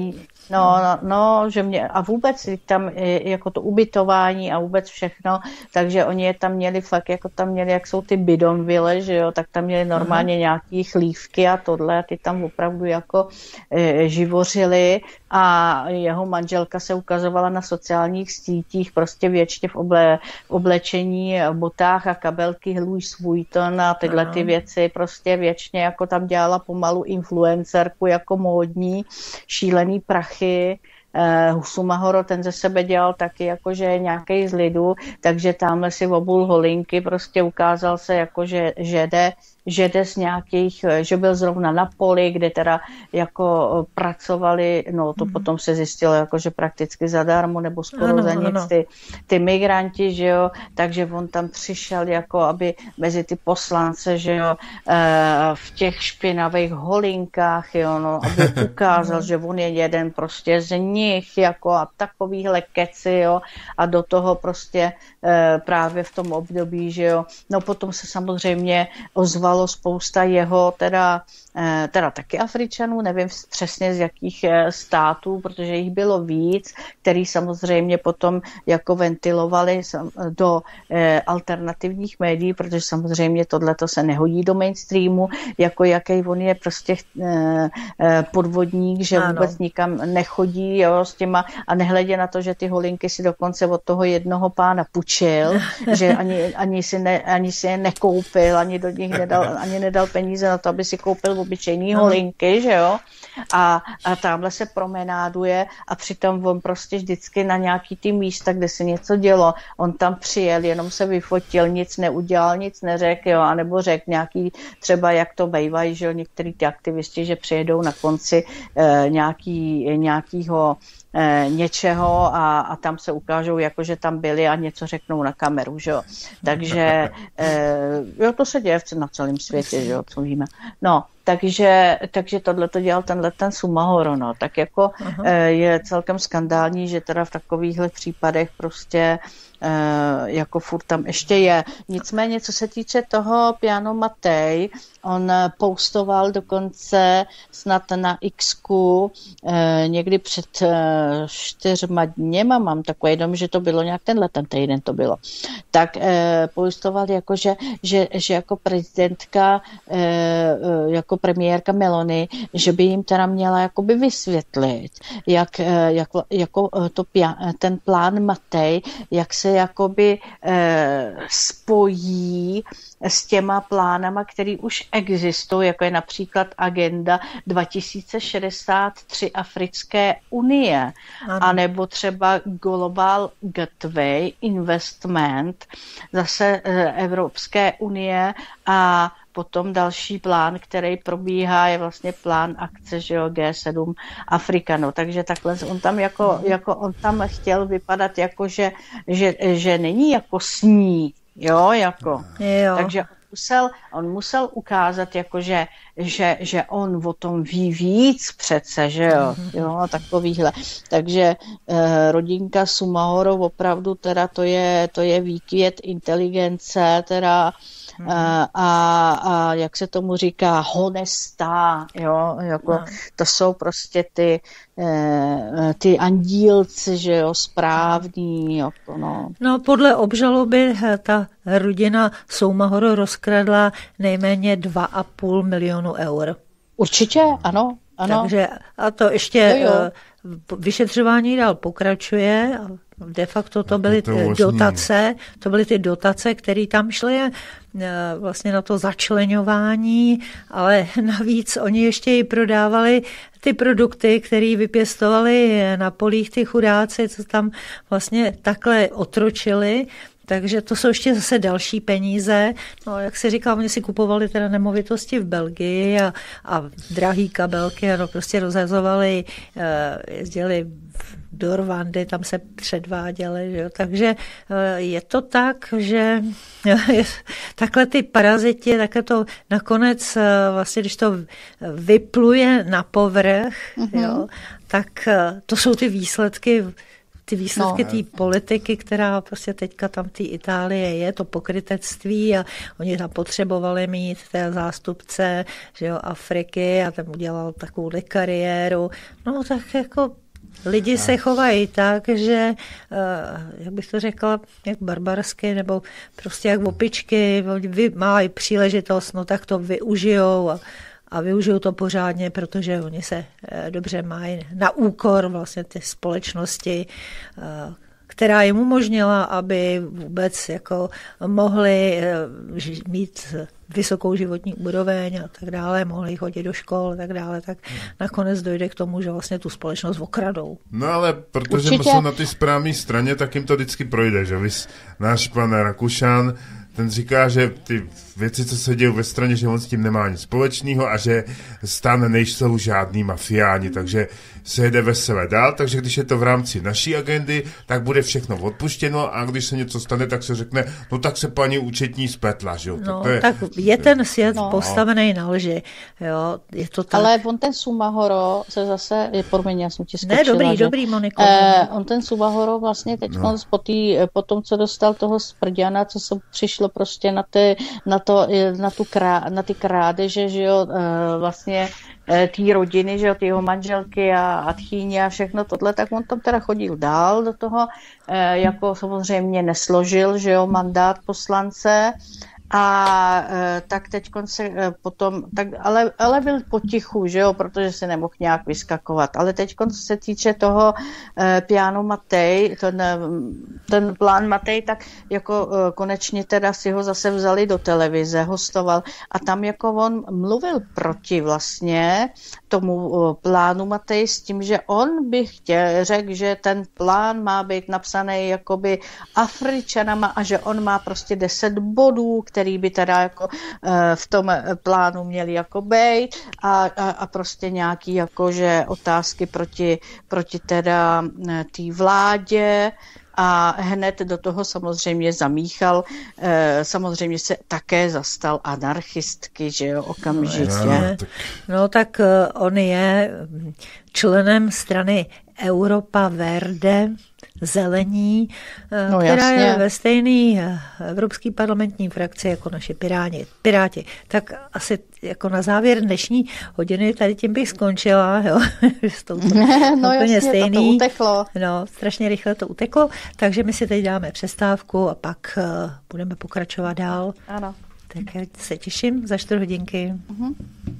No, že mě, a vůbec tam jako to ubytování a vůbec všechno, takže oni je tam měli fakt, jako tam měli, jak jsou ty bidonville, že jo, tak tam měli normálně nějaký chlívky a tohle a ty tam opravdu jako živořili a jeho manželka se ukazovala na sociálních sítích prostě věčně v oblečení, botách a kabelky Louis Vuitton a tyhle ty věci, prostě věčně jako tam dělala pomalu influencerku jako módní, šílený prachy. Sumahoro, ten ze sebe dělal taky jakože nějaký z lidu, takže tamhle si obul holinky, prostě ukázal se jako, že jde z nějakých, že byl zrovna na poli, kde teda jako pracovali, no to potom se zjistilo, jako, že prakticky zadarmo, nebo skoro za nic ty migranti, že jo, takže on tam přišel jako, aby mezi ty poslance, že jo, v těch špinavých holinkách, jo, no, aby ukázal, že on je jeden prostě z nich, jako a takovýhle keci, jo, a do toho prostě právě v tom období, že jo, no potom se samozřejmě ozval spousta jeho teda taky Afričanů, nevím přesně z jakých států, protože jich bylo víc, který samozřejmě potom jako ventilovali do alternativních médií, protože samozřejmě tohleto se nehodí do mainstreamu, jako jaký on je prostě podvodník, že vůbec nikam nechodí, jo, s těma a nehledě na to, že ty holinky si dokonce od toho jednoho pána půjčil, že ani si je nekoupil, ani do nich nedal peníze na to, aby si koupil obyčejný holinky, že jo? A tamhle se promenáduje a přitom on prostě vždycky na nějaký ty místa, kde se něco dělo, on tam přijel, jenom se vyfotil, nic neudělal, nic neřekl, jo? Anebo řekl nějaký, třeba jak to bývají, že jo? Některý ty aktivisti, že přijedou na konci nějakýho něčeho a tam se ukážou, jako že tam byli a něco řeknou na kameru, že jo. Takže jo, to se děje na celém světě, že jo, co víme. No, takže tohle to dělal ten Sumahoro, no. Tak jako je celkem skandální, že teda v takovýchhle případech prostě jako furt tam ještě je. Nicméně, co se týče toho Piano Mattei, on postoval dokonce snad na X-ku někdy před 4 dněma, mám takový dom, že to bylo nějak ten týden to bylo. Tak postoval jako, že jako prezidentka, jako premiérka Meloni, že by jim teda měla jakoby vysvětlit, ten plán Mattei, jak se jakoby spojí s těma plánama, který už existují, jako je například agenda 2063 Africké unie, anebo třeba Global Gateway Investment, zase Evropské unie a potom další plán, který probíhá, je vlastně plán akce, že jo, G7 Afrika, no, takže takhle on tam jako on tam chtěl vypadat jako, že není jako sní, jo, jako. Jo. Takže on musel ukázat, jako, že on o tom ví víc přece, že jo, takovýhle. Takže rodinka Sumahoro opravdu teda to je výkvět inteligence, teda a jak se tomu říká, honestá, jo, jako to jsou prostě ty andílci, že jo, správní, jako no. No, podle obžaloby ta rodina Sumahoro rozkradla nejméně 2,5 milionu eur. Určitě, ano. Takže a to ještě vyšetřování dál pokračuje. De facto to byly ty dotace, které tam šly vlastně na to začleňování, ale navíc oni ještě i prodávali ty produkty, které vypěstovali na polích ty chudáci, co tam vlastně takhle otročili. Takže to jsou ještě zase další peníze. No, jak si říkal, oni si kupovali teda nemovitosti v Belgii a drahý kabelky, ano, prostě rozhazovali, jezdili do Rwandy, tam se předváděli, že jo? Takže je to tak, že takhle ty paraziti, takhle to nakonec vlastně, když to vypluje na povrch, jo, tak to jsou ty výsledky té politiky, která prostě teďka tam té Itálie je, to pokrytectví a oni tam potřebovali mít té zástupce, že jo, Afriky a ten udělal takovou kariéru. No tak jako Lidi se chovají tak, že, jak bych to řekla, jak barbarsky, nebo prostě jak opičky, mají příležitost, no tak to využijou a využijou to pořádně, protože oni se dobře mají na úkor vlastně té společnosti, která jim umožnila, aby vůbec jako mohli mít vysokou životní úroveň a tak dále, mohli chodit do škol a tak dále, tak nakonec dojde k tomu, že vlastně tu společnost okradou. No ale protože jsou na té správné straně, tak jim to vždycky projde, že náš pan Rakušan, ten říká, že ty věci, co se dějí ve straně, že on s tím nemá nic společného a že stále nejsou žádný mafiáni, takže se jede vesele dál, takže když je to v rámci naší agendy, tak bude všechno odpuštěno a když se něco stane, tak se řekne, no tak se paní účetní spletla, že jo. No, tak je ten svět postavený na lži, jo, je to tak. Ale on ten Sumahoro se zase, promiň, já jsem ti skočila, ne, dobrý, Moniko. On ten Sumahoro vlastně teď po tom, co dostal toho Sprďana, co se přišlo prostě na ty krádeže, že jo, vlastně té rodiny, že jo, ty jeho manželky a tchýně a všechno tohle, tak on tam teda chodil dál do toho, jako samozřejmě nesložil, že jo, mandát poslance, a tak teď se potom, tak, ale byl potichu, že jo, protože se nemohl nějak vyskakovat. Ale teď se týče toho Piano Matej, ten plán Matej, tak jako konečně teda si ho zase vzali do televize, hostoval a tam jako on mluvil proti vlastně tomu plánu Matej s tím, že on by řekl, že ten plán má být napsaný jakoby Afričanama a že on má prostě 10 bodů, který by teda jako v tom plánu měli jako bejt a prostě nějaký jakože otázky proti teda té vládě a hned do toho samozřejmě zamíchal, samozřejmě se také zastal anarchistky, že jo, okamžitě. No tak on je členem strany Europa Verde, Zelení, která je ve stejné evropské parlamentní frakci jako naši Piráti. Tak asi jako na závěr dnešní hodiny tady tím bych skončila, jo. No jasně, stejný. To uteklo. No, strašně rychle to uteklo, takže my si teď dáme přestávku a pak budeme pokračovat dál. Ano. Tak já se těším za 4 hodinky. Uh-huh.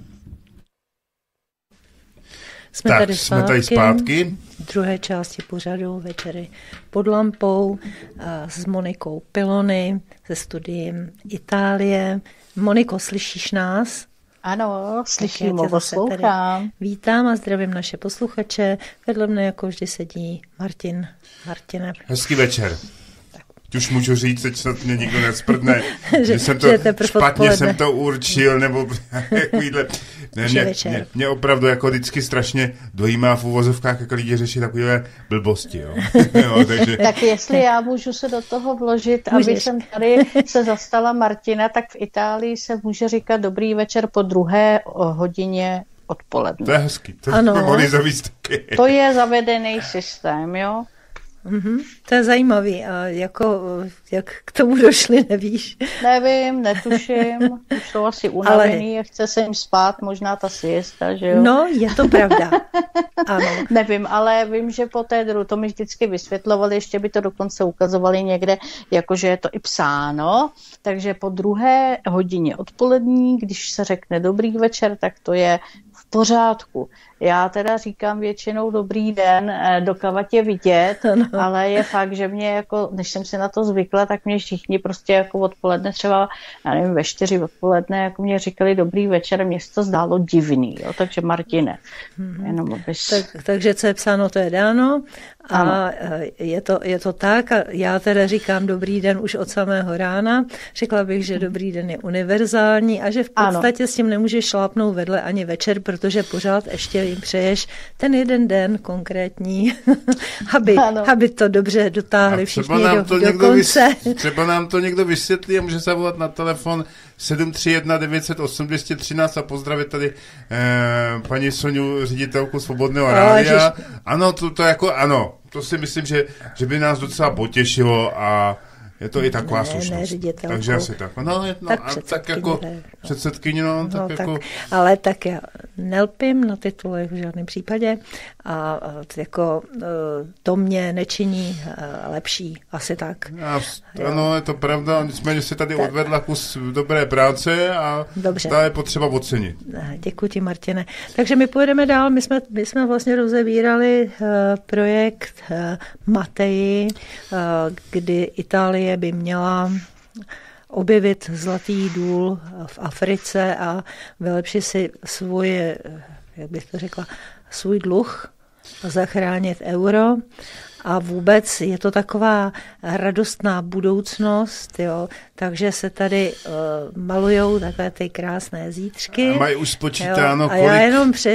Jsme tady zpátky. V druhé části pořadu Večery pod lampou s Monikou Pilony ze studiem Itálie. Moniko, slyšíš nás? Ano, slyším, poslouchám. Vítám a zdravím naše posluchače. Vedle mne jako vždy sedí Martin. Martine. Hezký večer. Už můžu říct, teď snad mě nikdo nesprdne, že jsem to špatně jsem to určil, nebo takovýhle. Mě opravdu jako vždycky strašně dojímá v uvozovkách, jako lidi řeší takovýhle blbosti. Jo. Jo, takže... Tak jestli já můžu se do toho vložit, aby jsem tady se zastala Martina, tak v Itálii se může říkat dobrý večer po 2 hodině odpoledne. To je hezký, to by mohli zavést taky. To je zavedený systém, jo. Mm-hmm. To je zajímavý. A jako, jak k tomu došli, nevíš? Nevím, netuším. Už jsou asi unavený a chce se jim spát, možná ta siesta, že jo? No, je to pravda. Ano. Nevím, ale vím, že po té druhé, to mi vždycky vysvětlovali, ještě by to dokonce ukazovali někde, jakože je to i psáno, takže po 2 hodině odpolední, když se řekne dobrý večer, tak to je v pořádku. Já teda říkám většinou dobrý den, dokava tě vidět, ale je fakt, že mě jako, než jsem si na to zvykla, tak mě všichni prostě jako odpoledne třeba, já nevím, ve 4 odpoledne, jako mě říkali dobrý večer, mně se to zdálo divný, jo, takže Martine. Jenom abys... Takže co je psáno, to je dáno a je to tak a já teda říkám dobrý den už od samého rána, řekla bych, že dobrý den je univerzální a že v podstatě s tím nemůžeš šlápnout vedle ani večer, protože pořád ještě jim přeješ ten jeden den konkrétní, aby to dobře dotáhli všichni do konce. Třeba nám to někdo vysvětlí a může zavolat na telefon 731 908 213 a pozdravit tady paní Soňu, ředitelku Svobodného rádia. Ano, to jako ano, to si myslím, že by nás docela potěšilo a je to i taková slušnost. Takže asi tak. Tak jako předsedkyně, ale tak já nelpím na titulech v žádném případě a jako to mě nečiní lepší, asi tak. Ano, je to pravda, nicméně si tady odvedla kus dobré práce a ta je potřeba ocenit. Děkuji ti, Martine. Takže my pojedeme dál, my jsme vlastně rozebírali projekt Matei, kdy Itálie by měla objevit zlatý důl v Africe a vylepšit si svůj, jak bych to řekla, svůj dluh a zachránit euro. A vůbec je to taková radostná budoucnost, jo, takže se tady malujou takové ty krásné zítřky. A mají už spočítáno, kolik... A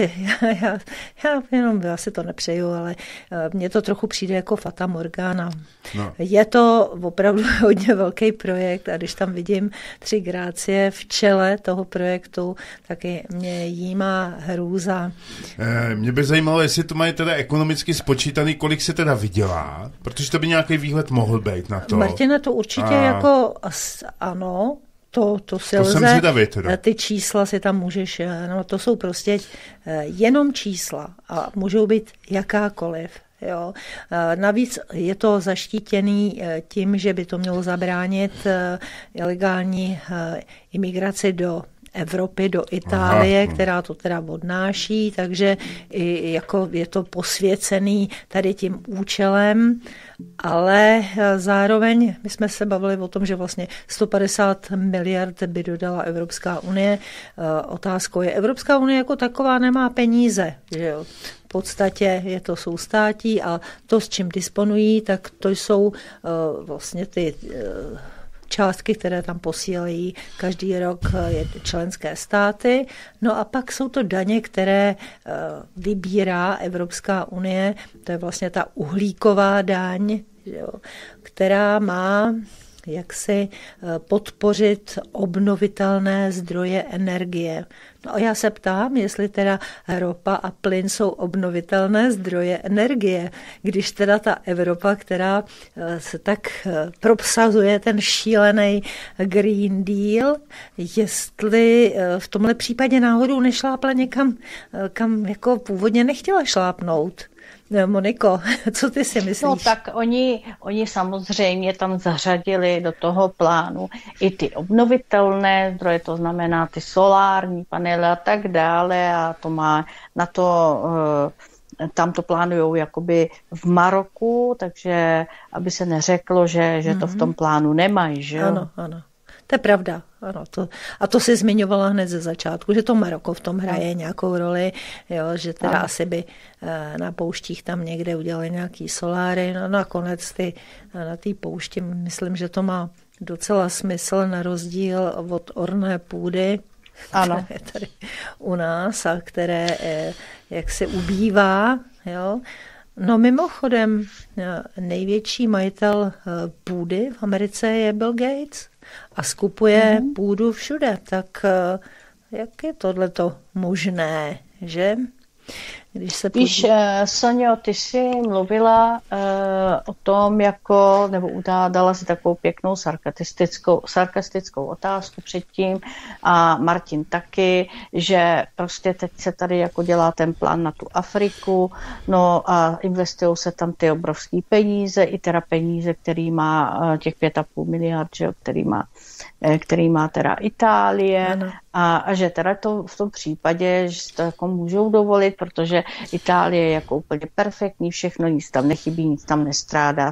já já si to nepřeju, ale mně to trochu přijde jako Fata Morgana. No. Je to opravdu hodně velký projekt a když tam vidím 3 Grácie v čele toho projektu, taky mě jímá hrůza. Mě by zajímalo, jestli to mají teda ekonomicky spočítaný, kolik se teda vydělá, protože to by nějaký výhled mohl být na to. Martina, to určitě jako ano, to si lze, ty čísla si tam můžeš, no to jsou prostě jenom čísla a můžou být jakákoliv. Jo. Navíc je to zaštítěný tím, že by to mělo zabránit ilegální imigraci do Evropy, do Itálie, která to teda odnáší, takže i jako je to posvěcený tady tím účelem, ale zároveň my jsme se bavili o tom, že vlastně 150 miliard by dodala Evropská unie. Otázkou je, Evropská unie jako taková nemá peníze, že jo. V podstatě je to soustátí a to, s čím disponují, tak to jsou vlastně ty částky, které tam posílají každý rok členské státy. No a pak jsou to daně, které vybírá Evropská unie, to je vlastně ta uhlíková daň, jo, která má jaksi podpořit obnovitelné zdroje energie. No a já se ptám, jestli teda ropa a plyn jsou obnovitelné zdroje energie, když teda ta Evropa, která se tak prosazuje ten šílený Green Deal, jestli v tomhle případě náhodou nešlápla někam, kam jako původně nechtěla šlápnout. Moniko, co ty si myslíš? No tak oni samozřejmě tam zařadili do toho plánu i ty obnovitelné zdroje, to znamená ty solární panely a tak dále a to má na to, tam to plánujou jakoby v Maroku, takže aby se neřeklo, že to v tom plánu nemají, že jo? Ano. To je pravda. Ano, to si zmiňovala hned ze začátku, že to Maroko v tom hraje nějakou roli, jo, že teda asi by na pouštích tam někde udělali nějaký soláry. No nakonec na té poušti myslím, že to má docela smysl na rozdíl od orné půdy, ano, které je tady u nás a které jak se ubývá. Jo. No mimochodem, největší majitel půdy v Americe je Bill Gates a skupuje půdu všude. Tak jak je tohleto možné, že? Když se Víš, Sonjo, ty jsi mluvila o tom, nebo dala si takovou pěknou sarkastickou otázku předtím a Martin taky, že prostě teď se tady jako dělá ten plán na tu Afriku, no a investují se tam ty obrovský peníze, i teda peníze, který má těch 5,5 miliard, že, který má teda Itálie a že teda to v tom případě, že si to jako můžou dovolit, protože Itálie je jako úplně perfektní, všechno, nic tam nechybí, nic tam nestrádá,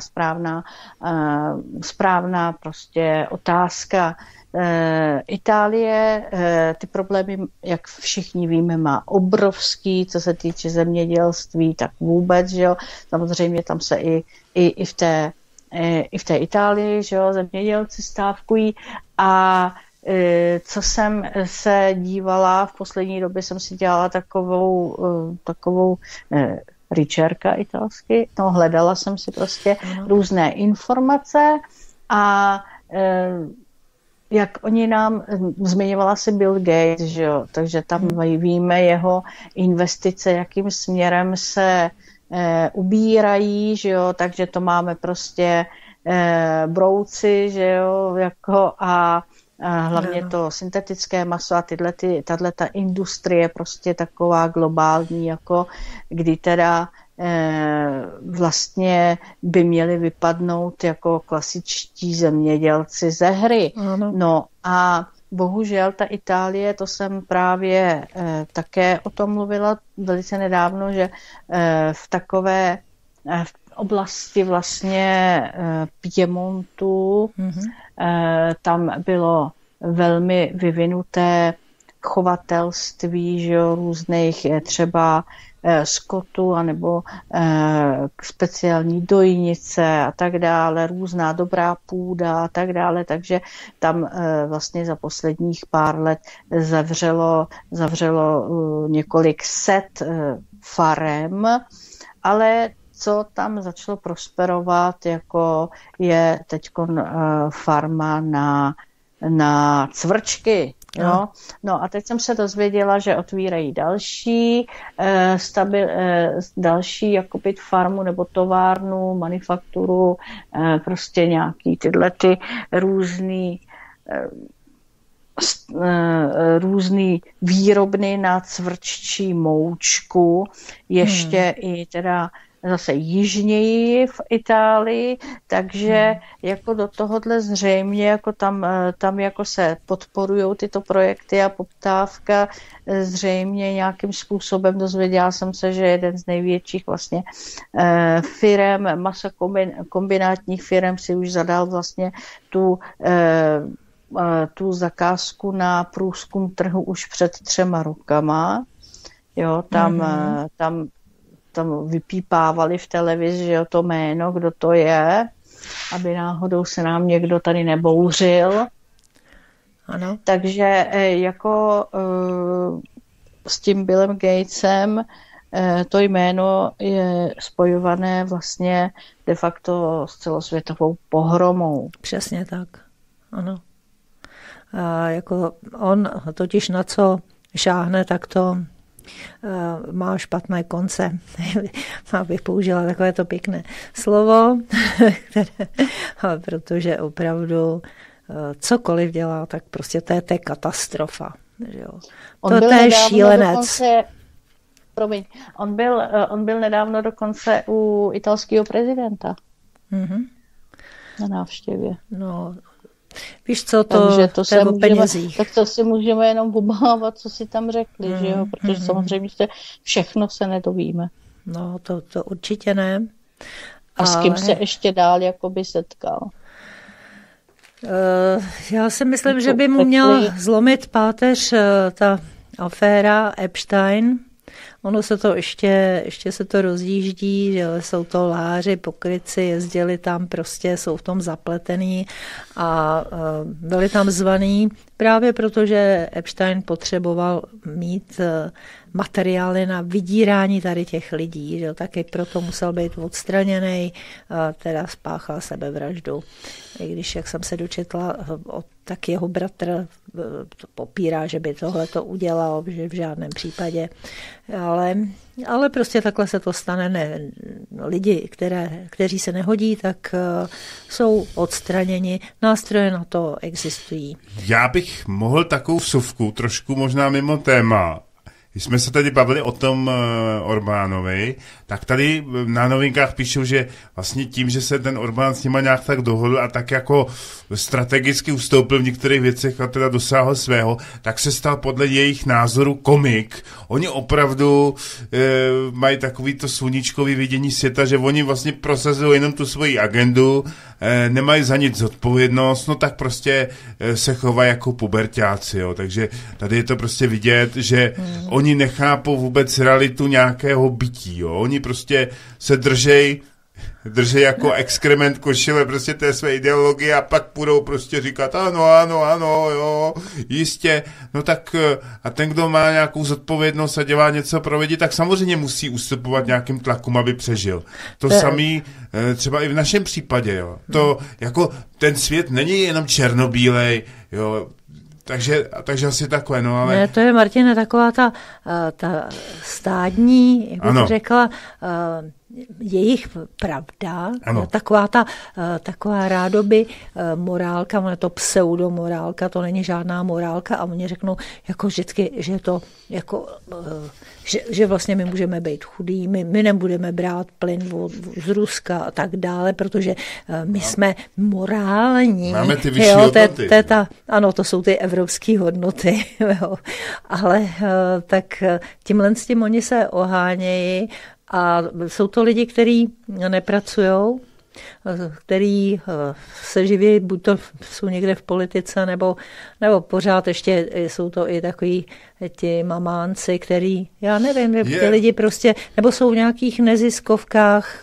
správná prostě otázka. Itálie ty problémy, jak všichni víme, má obrovský, co se týče zemědělství, tak vůbec, že jo, samozřejmě tam se i v té Itálii, že jo, zemědělci stávkují a co jsem se dívala, v poslední době jsem si dělala takovou ricerka italsky, no hledala jsem si prostě různé informace a jak oni nám, zmiňovala si Bill Gates, že jo, takže tam víme jeho investice, jakým směrem se ubírají, že jo, takže to máme prostě brouci, že jo, jako a hlavně to syntetické maso a tato industrie prostě taková globální, jako kdy teda vlastně by měli vypadnout jako klasičtí zemědělci ze hry. Ano. No a bohužel ta Itálie, to jsem právě také o tom mluvila velice nedávno, že v takové oblasti vlastně Piemontu tam bylo velmi vyvinuté chovatelství, že jo, různých třeba skotu anebo speciální dojnice a tak dále, různá dobrá půda a tak dále, takže tam vlastně za posledních pár let zavřelo několik set farem, ale co tam začalo prosperovat, jako je teďkon farma na cvrčky. Jo? No a teď jsem se dozvěděla, že otvírají další jakoby farmu nebo továrnu, manufakturu, prostě nějaký tyhle ty různý výrobny na cvrččí moučku, ještě i teda zase jižněji v Itálii, takže jako do tohohle zřejmě jako tam jako se podporujou tyto projekty a poptávka zřejmě nějakým způsobem. Dozvěděla jsem se, že jeden z největších vlastně firem, masokombinátních firem si už zadal vlastně tu zakázku na průzkum trhu už před 3 rokama. Jo, tam vypípávali v televizi, že jo, to jméno, kdo to je, aby náhodou se nám někdo tady nebouřil. Ano. Takže jako s tím Billem Gatesem to jméno je spojované vlastně de facto s celosvětovou pohromou. Přesně tak, ano. A jako on totiž na co šáhne, tak to má špatné konce. Abych použila takové to pěkné slovo, protože opravdu cokoliv dělá, tak prostě to je katastrofa. Že jo. To je šílenec. On byl nedávno dokonce u italského prezidenta. Na návštěvě. No, víš co, to je o penězích. Tak to si můžeme jenom obávat, co si tam řekli, že jo? Protože samozřejmě všechno se nedovíme. No, to určitě ne. A s kým se ještě dál jakoby setkal? Já si myslím, že by mu měl zlomit páteř ta aféra Epstein. Ono se to ještě se to rozjíždí, že jsou to lháři, pokrytci, jezdili tam prostě, jsou v tom zapletený a byli tam zvaný právě proto, že Epstein potřeboval mít materiály na vydírání tady těch lidí, že taky proto musel být odstraněný, teda spáchal sebevraždu. I když, jak jsem se dočetla, tak jeho bratr to popírá, že by tohle to udělal, že v žádném případě. Ale prostě takhle se to stane. Ne, lidi, kteří se nehodí, tak jsou odstraněni. Nástroje na to existují. Já bych mohl takovou vsuvku, trošku možná mimo téma. Když jsme se tady bavili o tom Orbánovi, tak tady na Novinkách píšou, že vlastně tím, že se ten Orbán s nima nějak tak dohodl a tak jako strategicky ustoupil v některých věcech a teda dosáhl svého, tak se stal podle jejich názoru komik. Oni opravdu mají takový to sluníčkový vidění světa, že oni vlastně prosazují jenom tu svoji agendu, nemají za nic zodpovědnost, no tak prostě se chovají jako puberťáci, jo. Takže tady je to prostě vidět, že oni nechápou vůbec realitu nějakého bytí, jo. Oni prostě se držej jako exkrement košile prostě té své ideologie a pak budou prostě říkat ano, jo, jistě, no tak a ten, kdo má nějakou zodpovědnost a dělá něco pro lidi, tak samozřejmě musí ustupovat nějakým tlakům, aby přežil. To samý třeba i v našem případě, jo. To jako ten svět není jenom černobílej, jo. Takže asi takhle, no ale... Ne, to je, Martine, taková ta stádní, jak bych řekla, jejich pravda, taková rádoby morálka, ale to pseudomorálka, to není žádná morálka a oni řeknou jako vždycky, že to jako, že vlastně my můžeme být chudí, my nebudeme brát plyn z Ruska a tak dále, protože my jsme morální. Máme ty vyšší hodnoty. Ano, to jsou ty evropské hodnoty. Jo. Ale tak tímhle s tím oni se ohánějí. A jsou to lidi, kteří nepracujou, kteří se živí, buď to jsou někde v politice, nebo pořád ještě jsou to i takový ti mamánci, který, já nevím, ty lidi prostě, nebo jsou v nějakých neziskovkách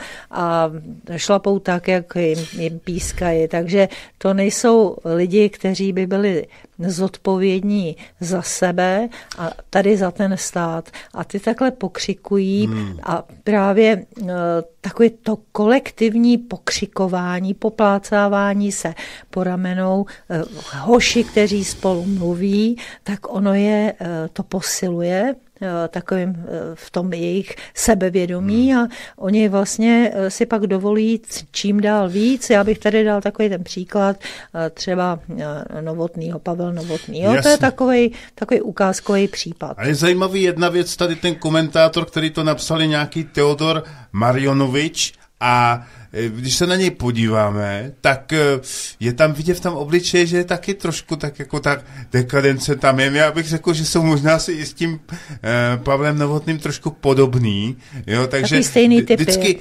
a šlapou tak, jak jim pískají. Takže to nejsou lidi, kteří by byli zodpovědní za sebe a tady za ten stát. A ty takhle pokřikují a právě takové to kolektivní pokřikování, poplácávání se po ramenou, hoši, kteří spolu mluví, tak ono je to posiluje takovým v tom jejich sebevědomí a oni vlastně si pak dovolí čím dál víc. Já bych tady dal takový ten příklad třeba Novotnýho, Pavel Novotný. Jo? To je takový ukázkový případ. A je zajímavý jedna věc, tady ten komentátor, který to napsal, nějaký Teodor Marionovič a když se na něj podíváme, tak je tam vidět v tom obličeji, že je taky trošku tak jako tak dekadence tam je. Já bych řekl, že jsou možná si i s tím Pavlem Novotným trošku podobný. Jo? Takže stejný typy.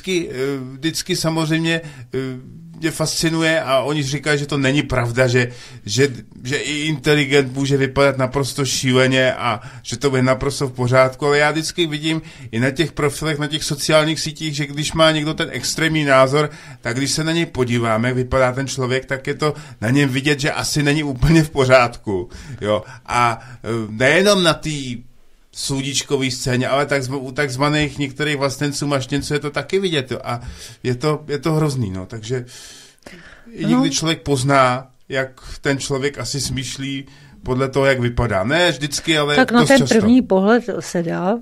Vždycky samozřejmě mě fascinuje a oni říkají, že to není pravda, že i inteligent může vypadat naprosto šíleně a že to bude naprosto v pořádku, ale já vždycky vidím i na těch profilech, na těch sociálních sítích, že když má někdo ten extrémní názor, tak když se na něj podíváme, jak vypadá ten člověk, tak je to na něm vidět, že asi není úplně v pořádku. Jo? A nejenom na té sluníčkový scéně, ale u takzvaných některých vlastenců maštěnců je to taky vidět. Jo. A je to hrozný. No. Takže někdy člověk pozná, jak ten člověk asi smýšlí podle toho, jak vypadá. Ne vždycky, ale tak na ten často. První pohled se dá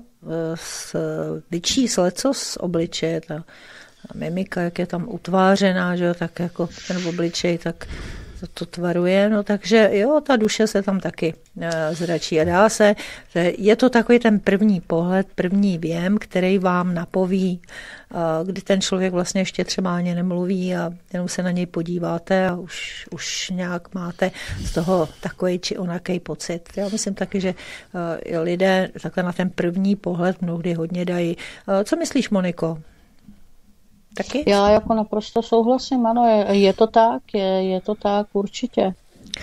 vyčíst leco z obličeje, ta mimika, jak je tam utvářená, že jo, tak jako ten obličej, tak to tvaruje, no takže jo, ta duše se tam taky zračí a dá se, je to takový ten první pohled, první věm, který vám napoví, kdy ten člověk vlastně ještě třeba ani nemluví a jenom se na něj podíváte a už nějak máte z toho takový či onaký pocit. Já myslím taky, že lidé takhle na ten první pohled mnohdy hodně dají. Co myslíš, Moniko? Taky? Já jako naprosto souhlasím, ano, je to tak, určitě.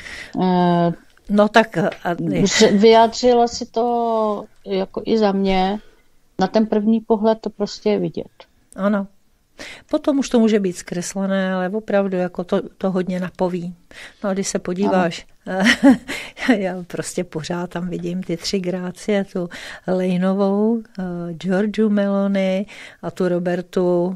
No tak... Vyjádřila si to jako i za mě, na ten první pohled to prostě je vidět. Ano. Potom už to může být zkreslené, ale opravdu jako to hodně napoví. No a když se podíváš, já prostě pořád tam vidím ty 3 Grácie, tu Lejnovou, Giorgiu Meloni a tu Robertu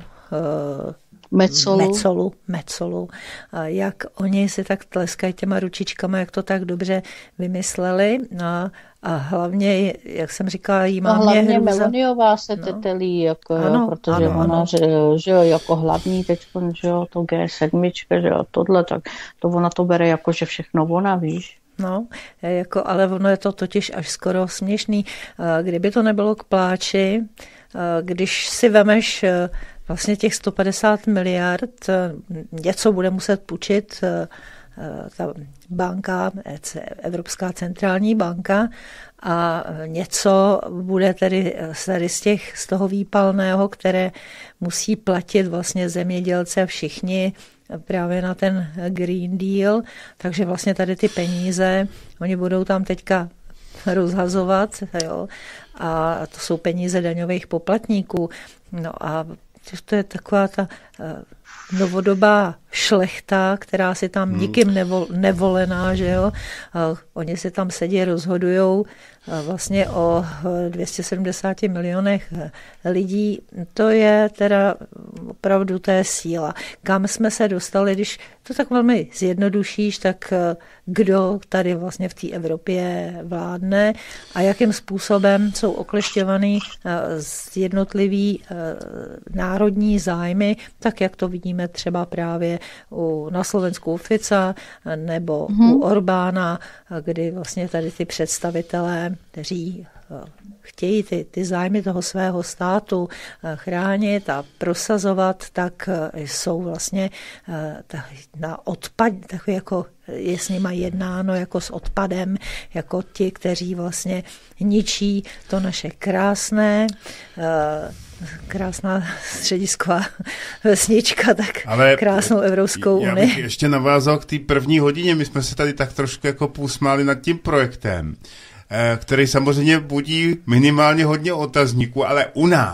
Mecolu. Jak oni si tak tleskají těma ručičkama, jak to tak dobře vymysleli. A hlavně, jak jsem říkala, jí má mě hlavně Meloniová se tetelí, jako, ano, protože ona, že jo, jako hlavní teď, že jo, to G7, že jo, tohle, tak to ona to bere jako, že všechno ona, víš. No, jako, ale ono je to totiž až skoro směšný. Kdyby to nebylo k pláči, když si vemeš vlastně těch 150 miliard, něco bude muset půjčit ta banka, Evropská centrální banka a něco bude tedy z toho výpalného, které musí platit vlastně zemědělce všichni právě na ten Green Deal, takže vlastně tady ty peníze, oni budou tam teďka rozhazovat, jo, a to jsou peníze daňových poplatníků. No a to je taková ta novodobá šlechta, která si tam nikým nevolená, že jo. Oni si tam sedí, rozhodujou vlastně o 270 milionech lidí. To je teda opravdu té síla. Kam jsme se dostali, když to tak velmi zjednodušíš, tak kdo tady vlastně v té Evropě vládne a jakým způsobem jsou oklešťovaný jednotlivý národní zájmy, tak jak to vidíme třeba právě na Slovensku u Fica nebo u Orbána, kdy vlastně tady ty představitelé, kteří chtějí ty zájmy toho svého státu chránit a prosazovat, tak jsou vlastně na odpad, takový jako je s nima jednáno jako s odpadem, jako ti, kteří vlastně ničí to naše krásná středisková vesnička, tak ale krásnou Evropskou unii. Já bych ještě navázal k té první hodině. My jsme se tady tak trošku jako pousmáli nad tím projektem, který samozřejmě budí minimálně hodně otazníků, ale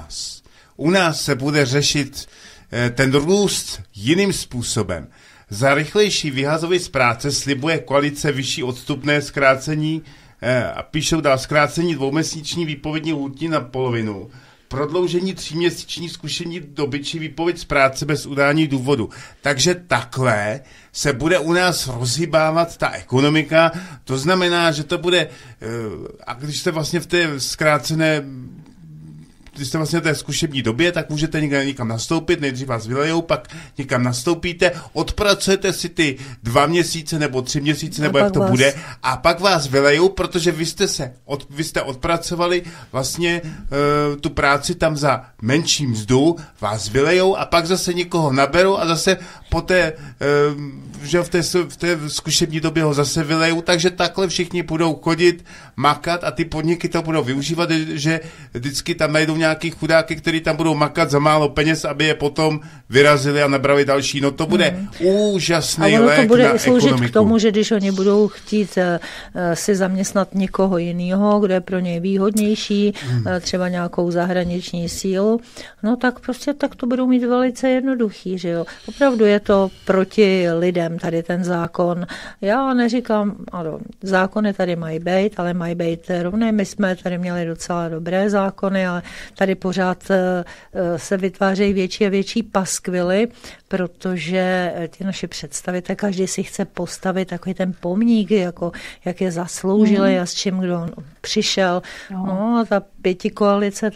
u nás se bude řešit ten růst jiným způsobem. Za rychlejší vyhazový z práce slibuje koalice vyšší odstupné zkrácení a píšou dál zkrácení 2měsíční výpovědní lhůty na polovinu, prodloužení 3měsíční zkušení doby či výpověď z práce bez udání důvodu. Takže takhle se bude u nás rozhýbávat ta ekonomika, to znamená, že to bude, a když jste vlastně v té zkrácené, když jste vlastně v té zkušební době, tak můžete někam nastoupit, nejdřív vás vylejou, pak někam nastoupíte, odpracujete si ty 2 měsíce nebo 3 měsíce, nebo jak to bude, a pak vás vylejou, protože vy jste odpracovali vlastně tu práci tam za menší mzdu, vás vylejou a pak zase někoho naberou a zase poté, že v té zkušební době ho zase vylejou, takže takhle všichni budou chodit, makat a ty podniky to budou využívat, že vždycky tam najdou nějaký chudáky, který tam budou makat za málo peněz, aby je potom vyrazili a nabrali další. No to bude úžasný lék na ekonomiku. A ono to bude sloužit k tomu, že když oni budou chtít si zaměstnat někoho jiného, kdo je pro něj výhodnější, třeba nějakou zahraniční sílu, no tak prostě tak to budou mít velice jednoduchý, že jo. Opravdu je to proti lidem tady ten zákon. Já neříkám, ano, zákony tady mají být, ale mají být rovné. My jsme tady měli docela dobré zákony, ale tady pořád se vytvářejí větší a větší paskvily, protože ty naše představitelé, každý si chce postavit takový ten pomník, jako, jak je zasloužili a s čím kdo přišel. No a ta pětikoalice,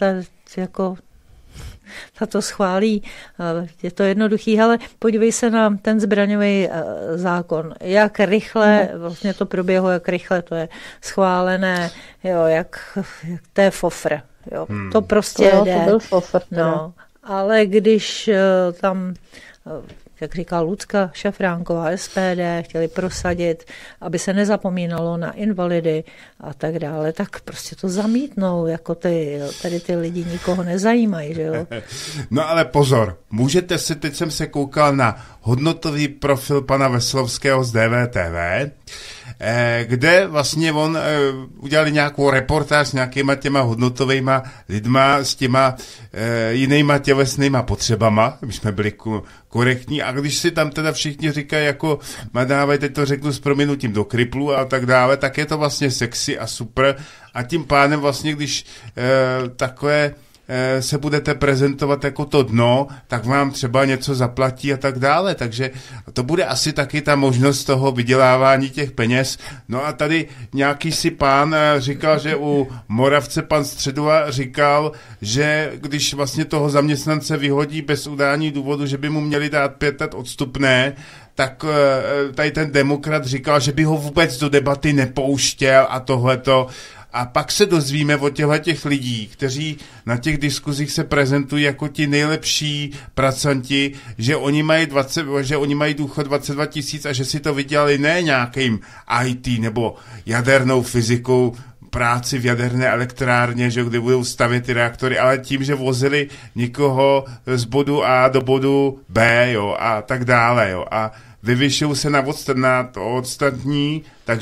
ta to schválí, je to jednoduchý, ale podívej se na ten zbraňový zákon, jak rychle vlastně to proběhlo, jak rychle to je schválené, jo, jak to je fofr. Jo, to prostě jde. To byl fofr. No, ale když tam, jak říká Lucka Šafránková, SPD, chtěli prosadit, aby se nezapomínalo na invalidy a tak dále, tak prostě to zamítnou, jako tady ty lidi nikoho nezajímají, že jo. No ale pozor, můžete si, teď jsem se koukal na hodnotový profil pana Veslovského z DVTV, kde vlastně on udělali nějakou reportáž s nějakýma těma hodnotovýma lidma, s těma jinýma tělesnýma potřebama, my jsme byli korektní, a když si tam teda všichni říkají jako madávaj, teď to řeknu s prominutím do kriplu a tak dále, tak je to vlastně sexy a super a tím pádem vlastně, když takové se budete prezentovat jako to dno, tak vám třeba něco zaplatí a tak dále, takže to bude asi taky ta možnost toho vydělávání těch peněz. No a tady nějaký si pán říkal, že u Moravce pan Středula říkal, že když vlastně toho zaměstnance vyhodí bez udání důvodu, že by mu měli dát 5 let odstupné, tak tady ten demokrat říkal, že by ho vůbec do debaty nepouštěl a tohleto. A pak se dozvíme od těch lidí, kteří na těch diskuzích se prezentují jako ti nejlepší pracanti, že oni mají důchod 22 000 a že si to vydělali ne nějakým IT nebo jadernou fyzikou, práci v jaderné elektrárně, že kde budou stavět ty reaktory, ale tím, že vozili někoho z bodu A do bodu B, jo, a tak dále, jo, a vyvyšují se na ostatní, takže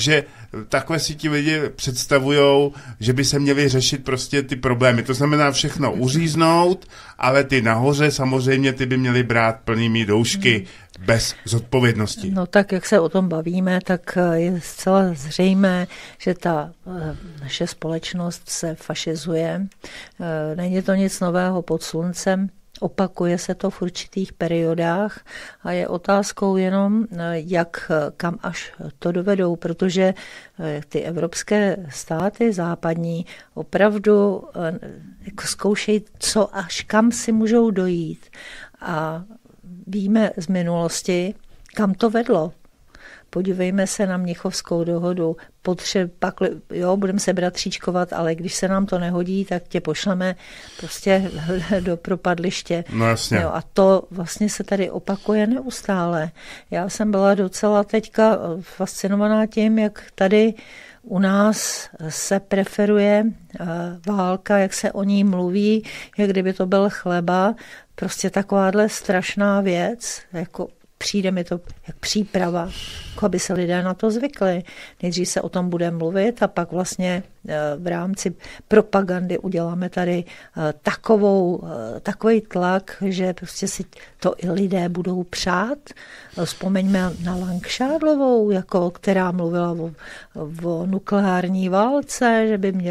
takhle si ti lidi představujou, že by se měli řešit prostě ty problémy. To znamená všechno uříznout, ale ty nahoře samozřejmě ty by měli brát plnými doušky bez zodpovědnosti. No tak, jak se o tom bavíme, tak je zcela zřejmé, že ta naše společnost se fašizuje. Není to nic nového pod sluncem. Opakuje se to v určitých periodách a je otázkou jenom, kam až to dovedou, protože ty evropské státy západní opravdu jako zkoušejí, co až kam si můžou dojít. A víme z minulosti, kam to vedlo. Podívejme se na Mnichovskou dohodu. Pak budeme se bratříčkovat, ale když se nám to nehodí, tak tě pošleme prostě do propadliště. No jasně. Jo, a to vlastně se tady opakuje neustále. Já jsem byla docela teďka fascinovaná tím, jak tady u nás se preferuje válka, jak se o ní mluví, jak kdyby to byl chleba. Prostě takováhle strašná věc, jako přijde mi to jak příprava, jako aby se lidé na to zvykli. Nejdřív se o tom bude mluvit a pak vlastně v rámci propagandy uděláme tady takový tlak, že prostě si to i lidé budou přát. Vzpomeňme na Langšádlovou, která mluvila o nukleární válce, že by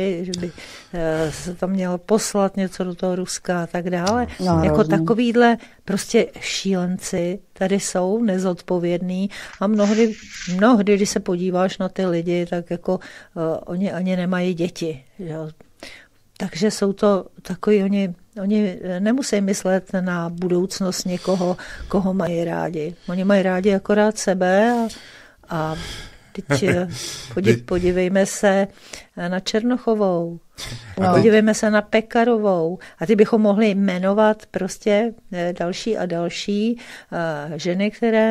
se tam mělo poslat něco do toho Ruska a tak dále. No, jako takovýhle prostě šílenci tady jsou nezodpovědní a mnohdy, když se podíváš na ty lidi, tak jako oni ani nemají děti. Jo. Takže jsou to takový, oni nemusí myslet na budoucnost někoho, koho mají rádi. Oni mají rádi akorát sebe a teď podívejme se na Černochovou, podívejme se na Pekarovou a ty bychom mohli jmenovat prostě další a další ženy,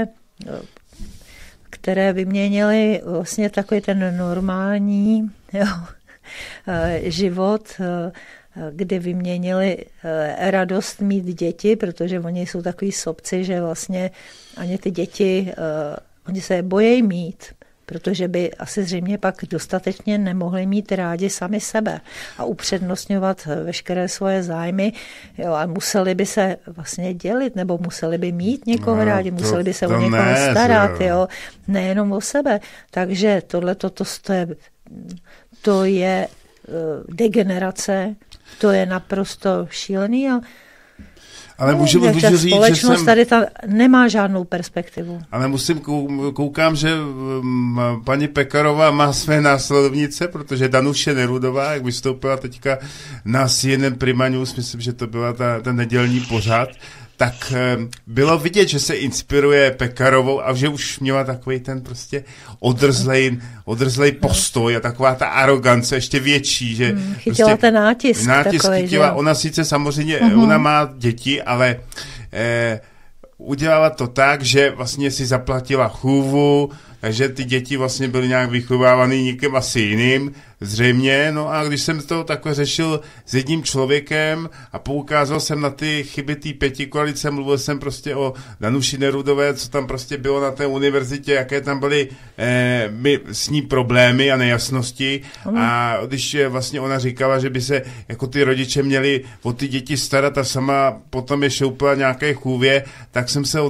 které vyměnily vlastně takový ten normální život, kdy vyměnili radost mít děti, protože oni jsou takový sobci, že vlastně ani ty děti, oni se bojí mít, protože by asi zřejmě pak dostatečně nemohli mít rádi sami sebe a upřednostňovat veškeré svoje zájmy, jo, a museli by se vlastně dělit, nebo museli by mít někoho rádi, museli by se o někoho starat, jo, nejenom o sebe. Takže to je degenerace, to je naprosto šílený ale můžu říct, společnost že tady nemá žádnou perspektivu. Ale koukám, že paní Pekarová má své následovnice, protože Danuše Nerudová, jak vystoupila teďka na CNN Prima News, myslím, že to byla ta nedělní pořad, tak bylo vidět, že se inspiruje Pekarovou a že už měla takový ten prostě odrzlej postoj a taková ta arogance ještě větší, že chytila prostě ten nátisk takovej, chytila. Že? Ona sice samozřejmě, ona má děti, ale udělala to tak, že vlastně si zaplatila chůvu, takže ty děti vlastně byly nějak vychovávaný někým asi jiným, zřejmě. No a když jsem to takhle řešil s jedním člověkem a poukázal jsem na ty chyby té pětikoalice, mluvil jsem prostě o Danuši Nerudové, co tam prostě bylo na té univerzitě, jaké tam byly s ní problémy a nejasnosti. A když vlastně ona říkala, že by se jako ty rodiče měli o ty děti starat a sama potom je šoupila nějaké chůvě, tak jsem se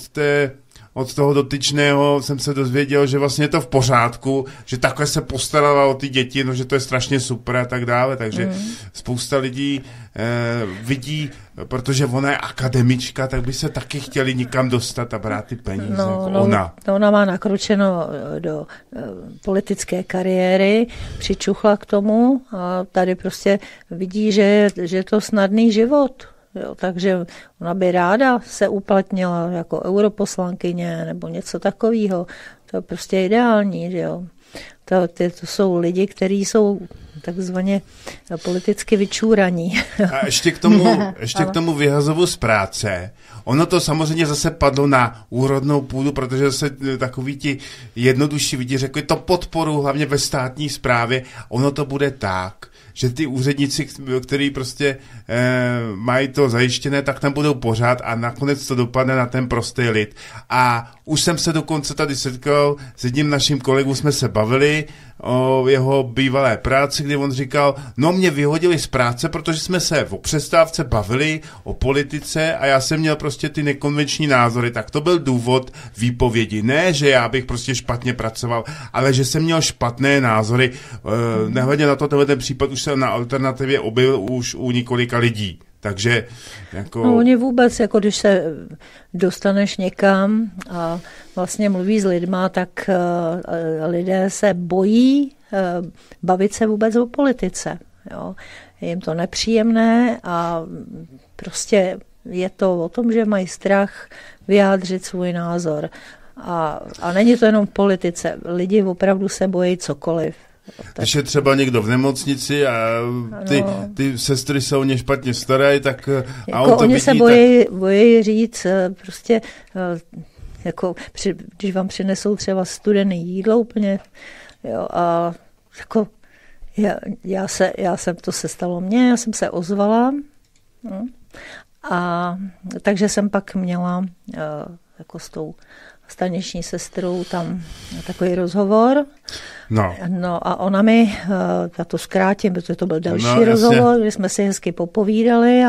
od toho dotyčného jsem se dozvěděl, že vlastně je to v pořádku, že takhle se postarala o ty děti, no, že to je strašně super a tak dále, takže spousta lidí vidí, protože ona je akademička, tak by se taky chtěli nikam dostat a brát ty peníze, ona. Ona má nakročeno do politické kariéry, přičuchla k tomu a tady prostě vidí, že je to snadný život. Jo, takže ona by ráda se uplatnila jako europoslankyně nebo něco takového. To je prostě ideální, že jo. To jsou lidi, kteří jsou takzvaně politicky vyčúraní. A ještě k tomu vyhazovu z práce. Ono to samozřejmě zase padlo na úrodnou půdu, protože zase takový ti jednodušší lidi řekli, to podporu hlavně ve státní správě. Ono to bude tak, že ty úředníci, kteří prostě mají to zajištěné, tak tam budou pořád a nakonec to dopadne na ten prostý lid. A už jsem se dokonce tady setkal s jedním naším kolegou, jsme se bavili o jeho bývalé práci, kdy on říkal, no mě vyhodili z práce, protože jsme se o přestávce bavili o politice a já jsem měl prostě ty nekonvenční názory, tak to byl důvod výpovědi. Ne, že já bych prostě špatně pracoval, ale že jsem měl špatné názory. Nehledě na to, ten případ už se na Alternativě objevil už u několika lidí. Takže jako... No, oni vůbec, jako když se dostaneš někam a vlastně mluví s lidma, tak lidé se bojí bavit se vůbec o politice. Jo. Je jim to nepříjemné a prostě je to o tom, že mají strach vyjádřit svůj názor. A není to jenom v politice. Lidi opravdu se bojí cokoliv. Když je třeba někdo v nemocnici a ty sestry se o ně špatně starají, tak a on to oni vidí, se bojí říct prostě, jako když vám přinesou třeba studené jídlo úplně, jo, a jako já se stalo mně, já jsem se ozvala, a takže jsem pak měla jako s tou staniční sestrou tam takový rozhovor. No a ona mi, já to zkrátím, protože to byl další rozhovor, kdy jsme si hezky popovídali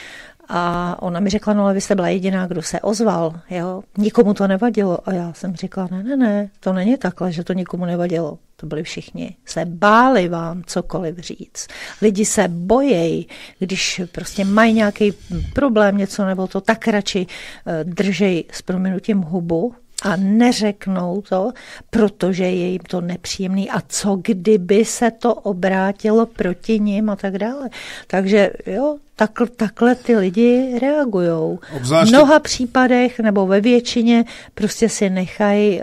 a ona mi řekla, no ale vy jste byla jediná, kdo se ozval, jo? Nikomu to nevadilo. A já jsem řekla, ne, to není takhle, že to nikomu nevadilo. To byli všichni. Se báli vám cokoliv říct. Lidi se bojejí, když prostě mají nějaký problém, něco nebo to, tak radši držej s prominutím hubu a neřeknou to, protože je jim to nepříjemný. A co kdyby se to obrátilo proti nim a tak dále. Takže jo, takhle ty lidi reagujou. V mnoha případech nebo ve většině prostě si nechají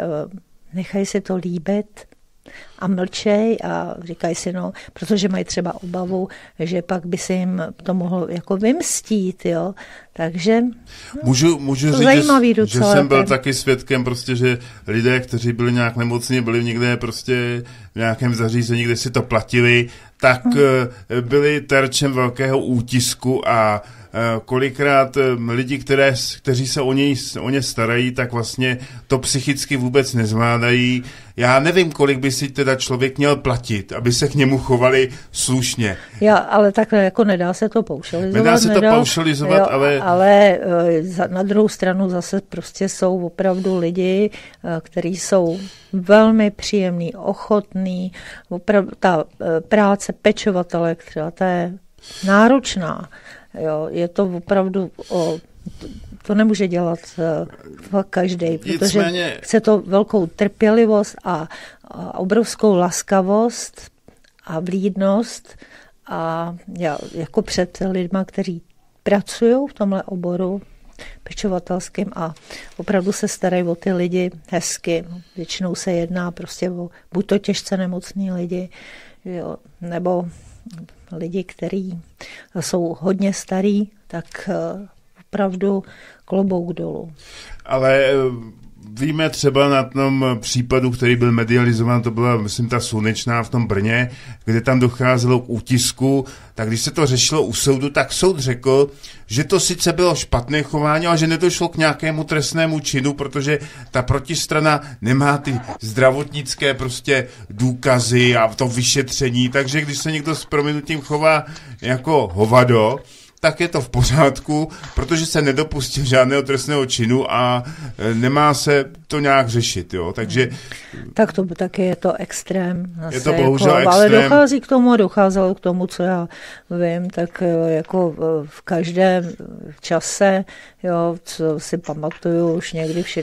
si to líbit a mlčej a říkají si, no, protože mají třeba obavu, že pak by se jim to mohlo jako vymstít, jo. Takže můžu říct, že jsem byl taky svědkem prostě, že lidé, kteří byli nějak nemocní, byli někde prostě v nějakém zařízení, kde si to platili, tak byli terčem velkého útisku a kolikrát lidi, kteří se o ně starají, tak vlastně to psychicky vůbec nezvládají. Já nevím, kolik by si teda člověk měl platit, aby se k němu chovali slušně. Ale takhle jako nedá se to paušalizovat. Ale na druhou stranu zase prostě jsou opravdu lidi, kteří jsou velmi příjemní, ochotní. Opravdu ta práce pečovatele, která ta je náročná. Jo, je to opravdu to nemůže dělat každý, protože chce to velkou trpělivost a obrovskou laskavost a vlídnost a jako před lidma, kteří pracují v tomhle oboru pečovatelským a opravdu se starají o ty lidi hezky. Většinou se jedná prostě o buď to těžce nemocný lidi, jo, nebo lidi, kteří jsou hodně starí, tak opravdu klobouk dolů. Ale víme třeba na tom případu, který byl medializován, to byla, myslím, ta Slunečná v tom Brně, kde tam docházelo k útisku, tak když se to řešilo u soudu, tak soud řekl, že to sice bylo špatné chování, ale že nedošlo k nějakému trestnému činu, protože ta protistrana nemá ty zdravotnické prostě důkazy a to vyšetření, takže když se někdo s prominutím chová jako hovado, tak je to v pořádku, protože se nedopustil žádného trestného činu a nemá se to nějak řešit, jo, takže... Tak to taky je to extrém. Je to bohužel extrém. Ale docházelo k tomu, co já vím, tak jako v každém čase, jo, co si pamatuju, už někdy v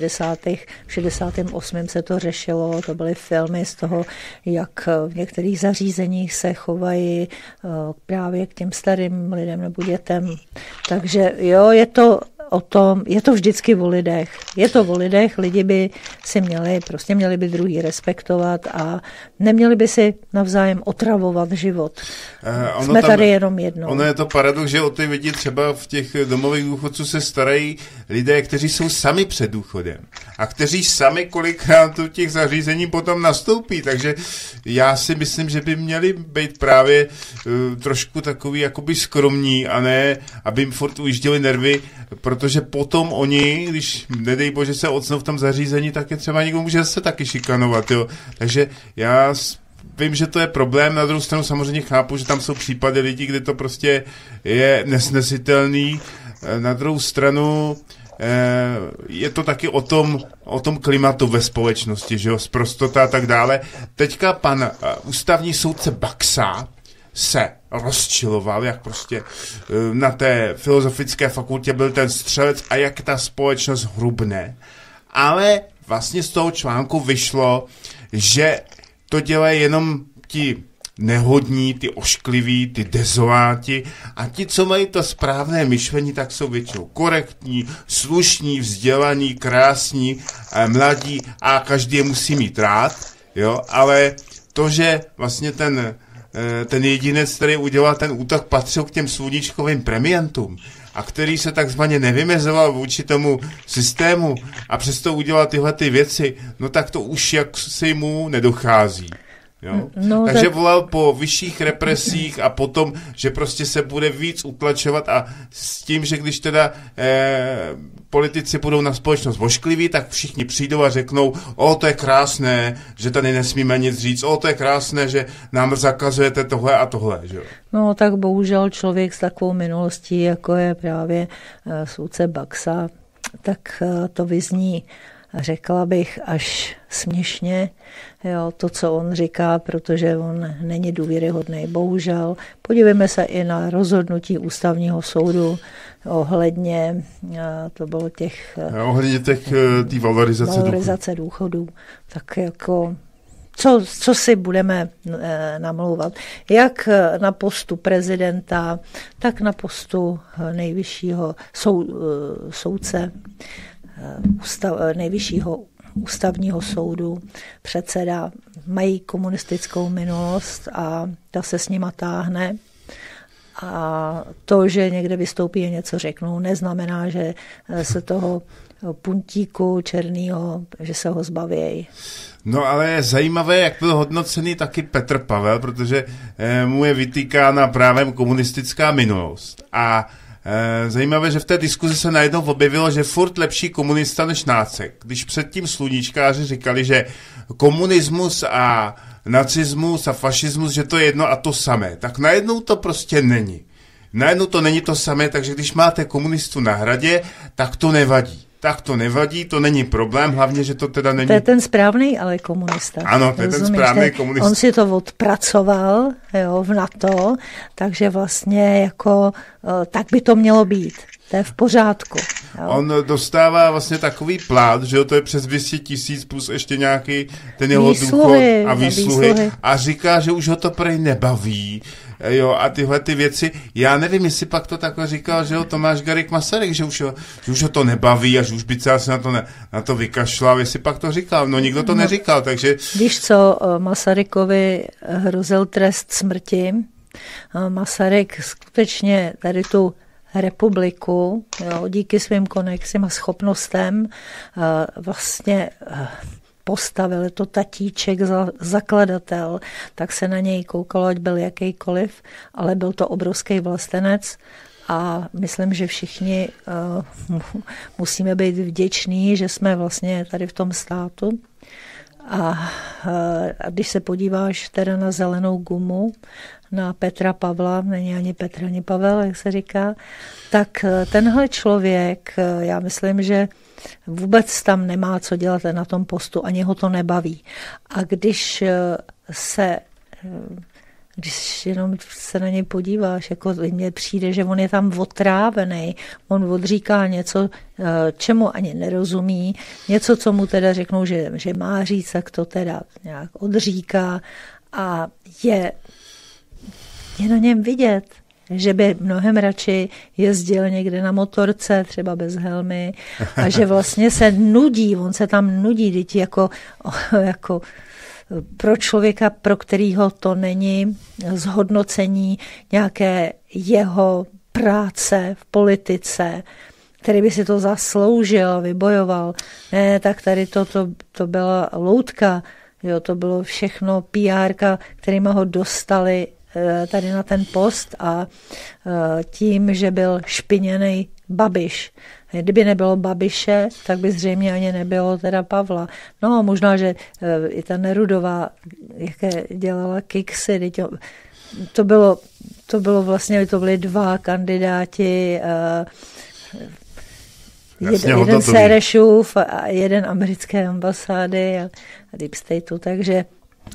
68. se to řešilo, to byly filmy z toho, jak v některých zařízeních se chovají právě k těm starým lidem nebo dětem. Takže jo, je to o tom, je to vždycky o lidech. Je to o lidech, lidi by si měli by druhý respektovat a neměli by si navzájem otravovat život. Jsme tady jenom jednou. Ono je to paradox, že o ty lidi třeba v těch domových důchodců se starají lidé, kteří jsou sami před důchodem a kteří sami kolikrát do těch zařízení potom nastoupí, takže já si myslím, že by měli být právě trošku takový jakoby skromní a ne, aby jim furt ujížděli nervy, protože potom oni, když nedej bože se ocnou v tom zařízení, tak je třeba někdo může se taky šikanovat, jo. Takže já vím, že to je problém, na druhou stranu samozřejmě chápu, že tam jsou případy lidí, kde to prostě je nesnesitelný, na druhou stranu je to taky o tom klimatu ve společnosti, že jo, sprostota a tak dále. Teďka pan ústavní soudce Baxa se rozčiloval, jak prostě na té filozofické fakultě byl ten střelec a jak ta společnost hrubne. Ale vlastně z toho článku vyšlo, že to dělají jenom ti nehodní, ty oškliví, ty dezoláti a ti, co mají to správné myšlení, tak jsou většinou korektní, slušní, vzdělaní, krásní, mladí a každý je musí mít rád, jo, ale to, že vlastně ten jedinec, který udělal ten útok, patřil k těm sluníčkovým premiantům a který se takzvaně nevymezoval vůči tomu systému a přesto udělal tyhle ty věci, no tak to už jak si mu nedochází. Jo? No, takže volal po vyšších represích a potom, že prostě se bude víc utlačovat a s tím, že když teda politici budou na společnost voškliví, tak všichni přijdou a řeknou, to je krásné, že tady nesmíme nic říct, to je krásné, že nám zakazujete tohle a tohle. Že? No tak bohužel člověk s takovou minulostí, jako je právě soudce Baxa, tak to vyzní, řekla bych, až směšně, jo, to, co on říká, protože on není důvěryhodný. Bohužel. Podívejme se i na rozhodnutí ústavního soudu ohledně, to bylo ohledně té valorizace důchodů. Tak jako, co si budeme namlouvat? Jak na postu prezidenta, tak na postu nejvyššího soudce, nejvyššího ústavního soudu, předseda, mají komunistickou minulost a ta se s nima táhne. A to, že někde vystoupí a něco řeknou, neznamená, že se toho puntíku černýho, že se ho zbavějí. No ale je zajímavé, jak byl hodnocený taky Petr Pavel, protože mu je vytýkána právem komunistická minulost. A zajímavé, že v té diskuzi se najednou objevilo, že furt lepší komunista než nácek. Když předtím sluníčkáři říkali, že komunismus a nacismus a fašismus, že to je jedno a to samé, tak najednou to prostě není. Najednou to není to samé, takže když máte komunistu na hradě, tak to nevadí. Tak to nevadí, to není problém, hlavně, že to teda není... To je ten správný, ale komunista. Ano, to je ten správný komunista. On si to odpracoval, jo, v NATO, takže vlastně jako, tak by to mělo být. To je v pořádku. Jo. On dostává vlastně takový plát, že jo, to je přes 200 000 plus ještě nějaký ten jeho důchod a výsluhy. A říká, že už ho to prej nebaví. Jo, a tyhle ty věci, já nevím, jestli pak to takhle říkal, že jo, Tomáš Garrigue Masaryk, že už ho to nebaví a že už by se na to vykašlal, jestli pak to říkal, no nikdo to neříkal, takže... Víš co, Masarykovi hrozil trest smrti, Masaryk skutečně tady tu republiku, jo, díky svým konexím a schopnostem vlastně postavil to tatíček, zakladatel, tak se na něj koukalo, ať byl jakýkoliv, ale byl to obrovský vlastenec a myslím, že všichni musíme být vděční, že jsme vlastně tady v tom státu. A když se podíváš teda na zelenou gumu, na Petra Pavla, není ani Petr, ani Pavel, jak se říká, tak tenhle člověk, já myslím, že vůbec tam nemá co dělat na tom postu, ani ho to nebaví. A když jenom se na něj podíváš, jako mně přijde, že on je tam otrávený, on odříká něco, čemu ani nerozumí, něco, co mu teda řeknou, že má říct, tak to teda nějak odříká a je na něm vidět, že by mnohem radši jezdil někde na motorce, třeba bez helmy, a že vlastně se nudí, on se tam nudí, děti jako pro člověka, pro kterýho to není zhodnocení nějaké jeho práce v politice, který by si to zasloužil, vybojoval. Ne, tak tady to byla loutka, jo, to bylo všechno PR-ka, kterýma ho dostali tady na ten post a tím, že byl špiněnej Babiš. Kdyby nebylo Babiše, tak by zřejmě ani nebylo teda Pavla. No a možná, že i ta Nerudová, jaké dělala kiksy, to bylo vlastně, to byly dva kandidáti, jeden Serešův a jeden americké ambasády a Deep Stateu, takže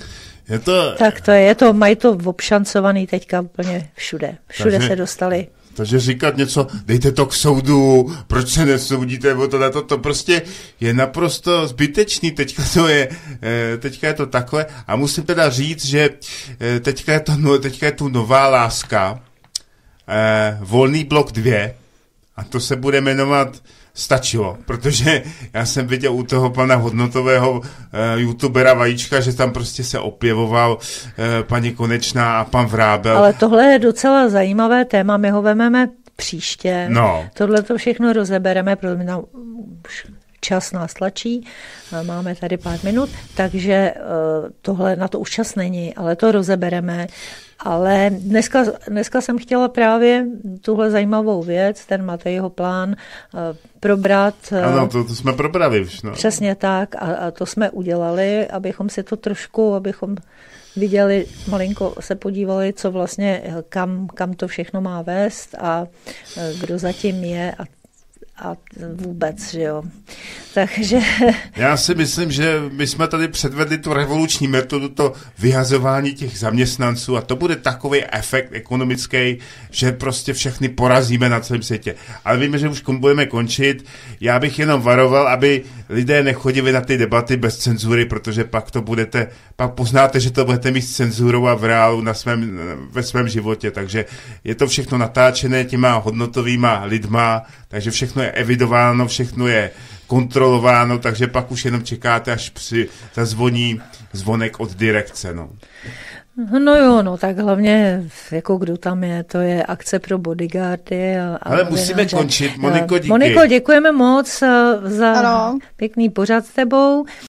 mají to obšancovaný teďka úplně všude. Všude se dostali. Takže říkat něco, dejte to k soudu, proč se nesoudíte, nebo to prostě je naprosto zbytečný, teďka je to takhle a musím teda říct, že teďka je tu nová láska, Volný blok 2 a to se bude jmenovat Stačilo, protože já jsem viděl u toho pana hodnotového youtubera Vajíčka, že tam prostě se opěvoval paní Konečná a pan Vrábel. Ale tohle je docela zajímavé téma, my ho vememe příště. No. Tohle to všechno rozebereme, protože čas nás tlačí, máme tady pár minut, takže tohle na to už čas není, ale to rozebereme. Ale dneska jsem chtěla právě tuhle zajímavou věc, ten Matejho plán, probrat. Ano, to jsme probrali už. No. Přesně tak a to jsme udělali, abychom si to abychom viděli, malinko se podívali, co vlastně, kam to všechno má vést a kdo zatím je a vůbec, že jo. Takže... Já si myslím, že my jsme tady předvedli tu revoluční metodu, to vyhazování těch zaměstnanců a to bude takový efekt ekonomický, že prostě všechny porazíme na celém světě. Ale víme, že už budeme končit. Já bych jenom varoval, aby lidé nechodili na ty debaty bez cenzury, protože pak poznáte, že to budete mít s cenzurou a v reálu ve svém životě. Takže je to všechno natáčené těma hodnotovýma lidma, takže všechno je evidováno, všechno je kontrolováno, takže pak už jenom čekáte, až zazvoní zvonek od direkce. No jo, no tak hlavně, jako kdo tam je, to je akce pro bodyguardy. Ale musíme končit. Moniko, díky. Moniko, děkujeme moc za pěkný pořad s tebou.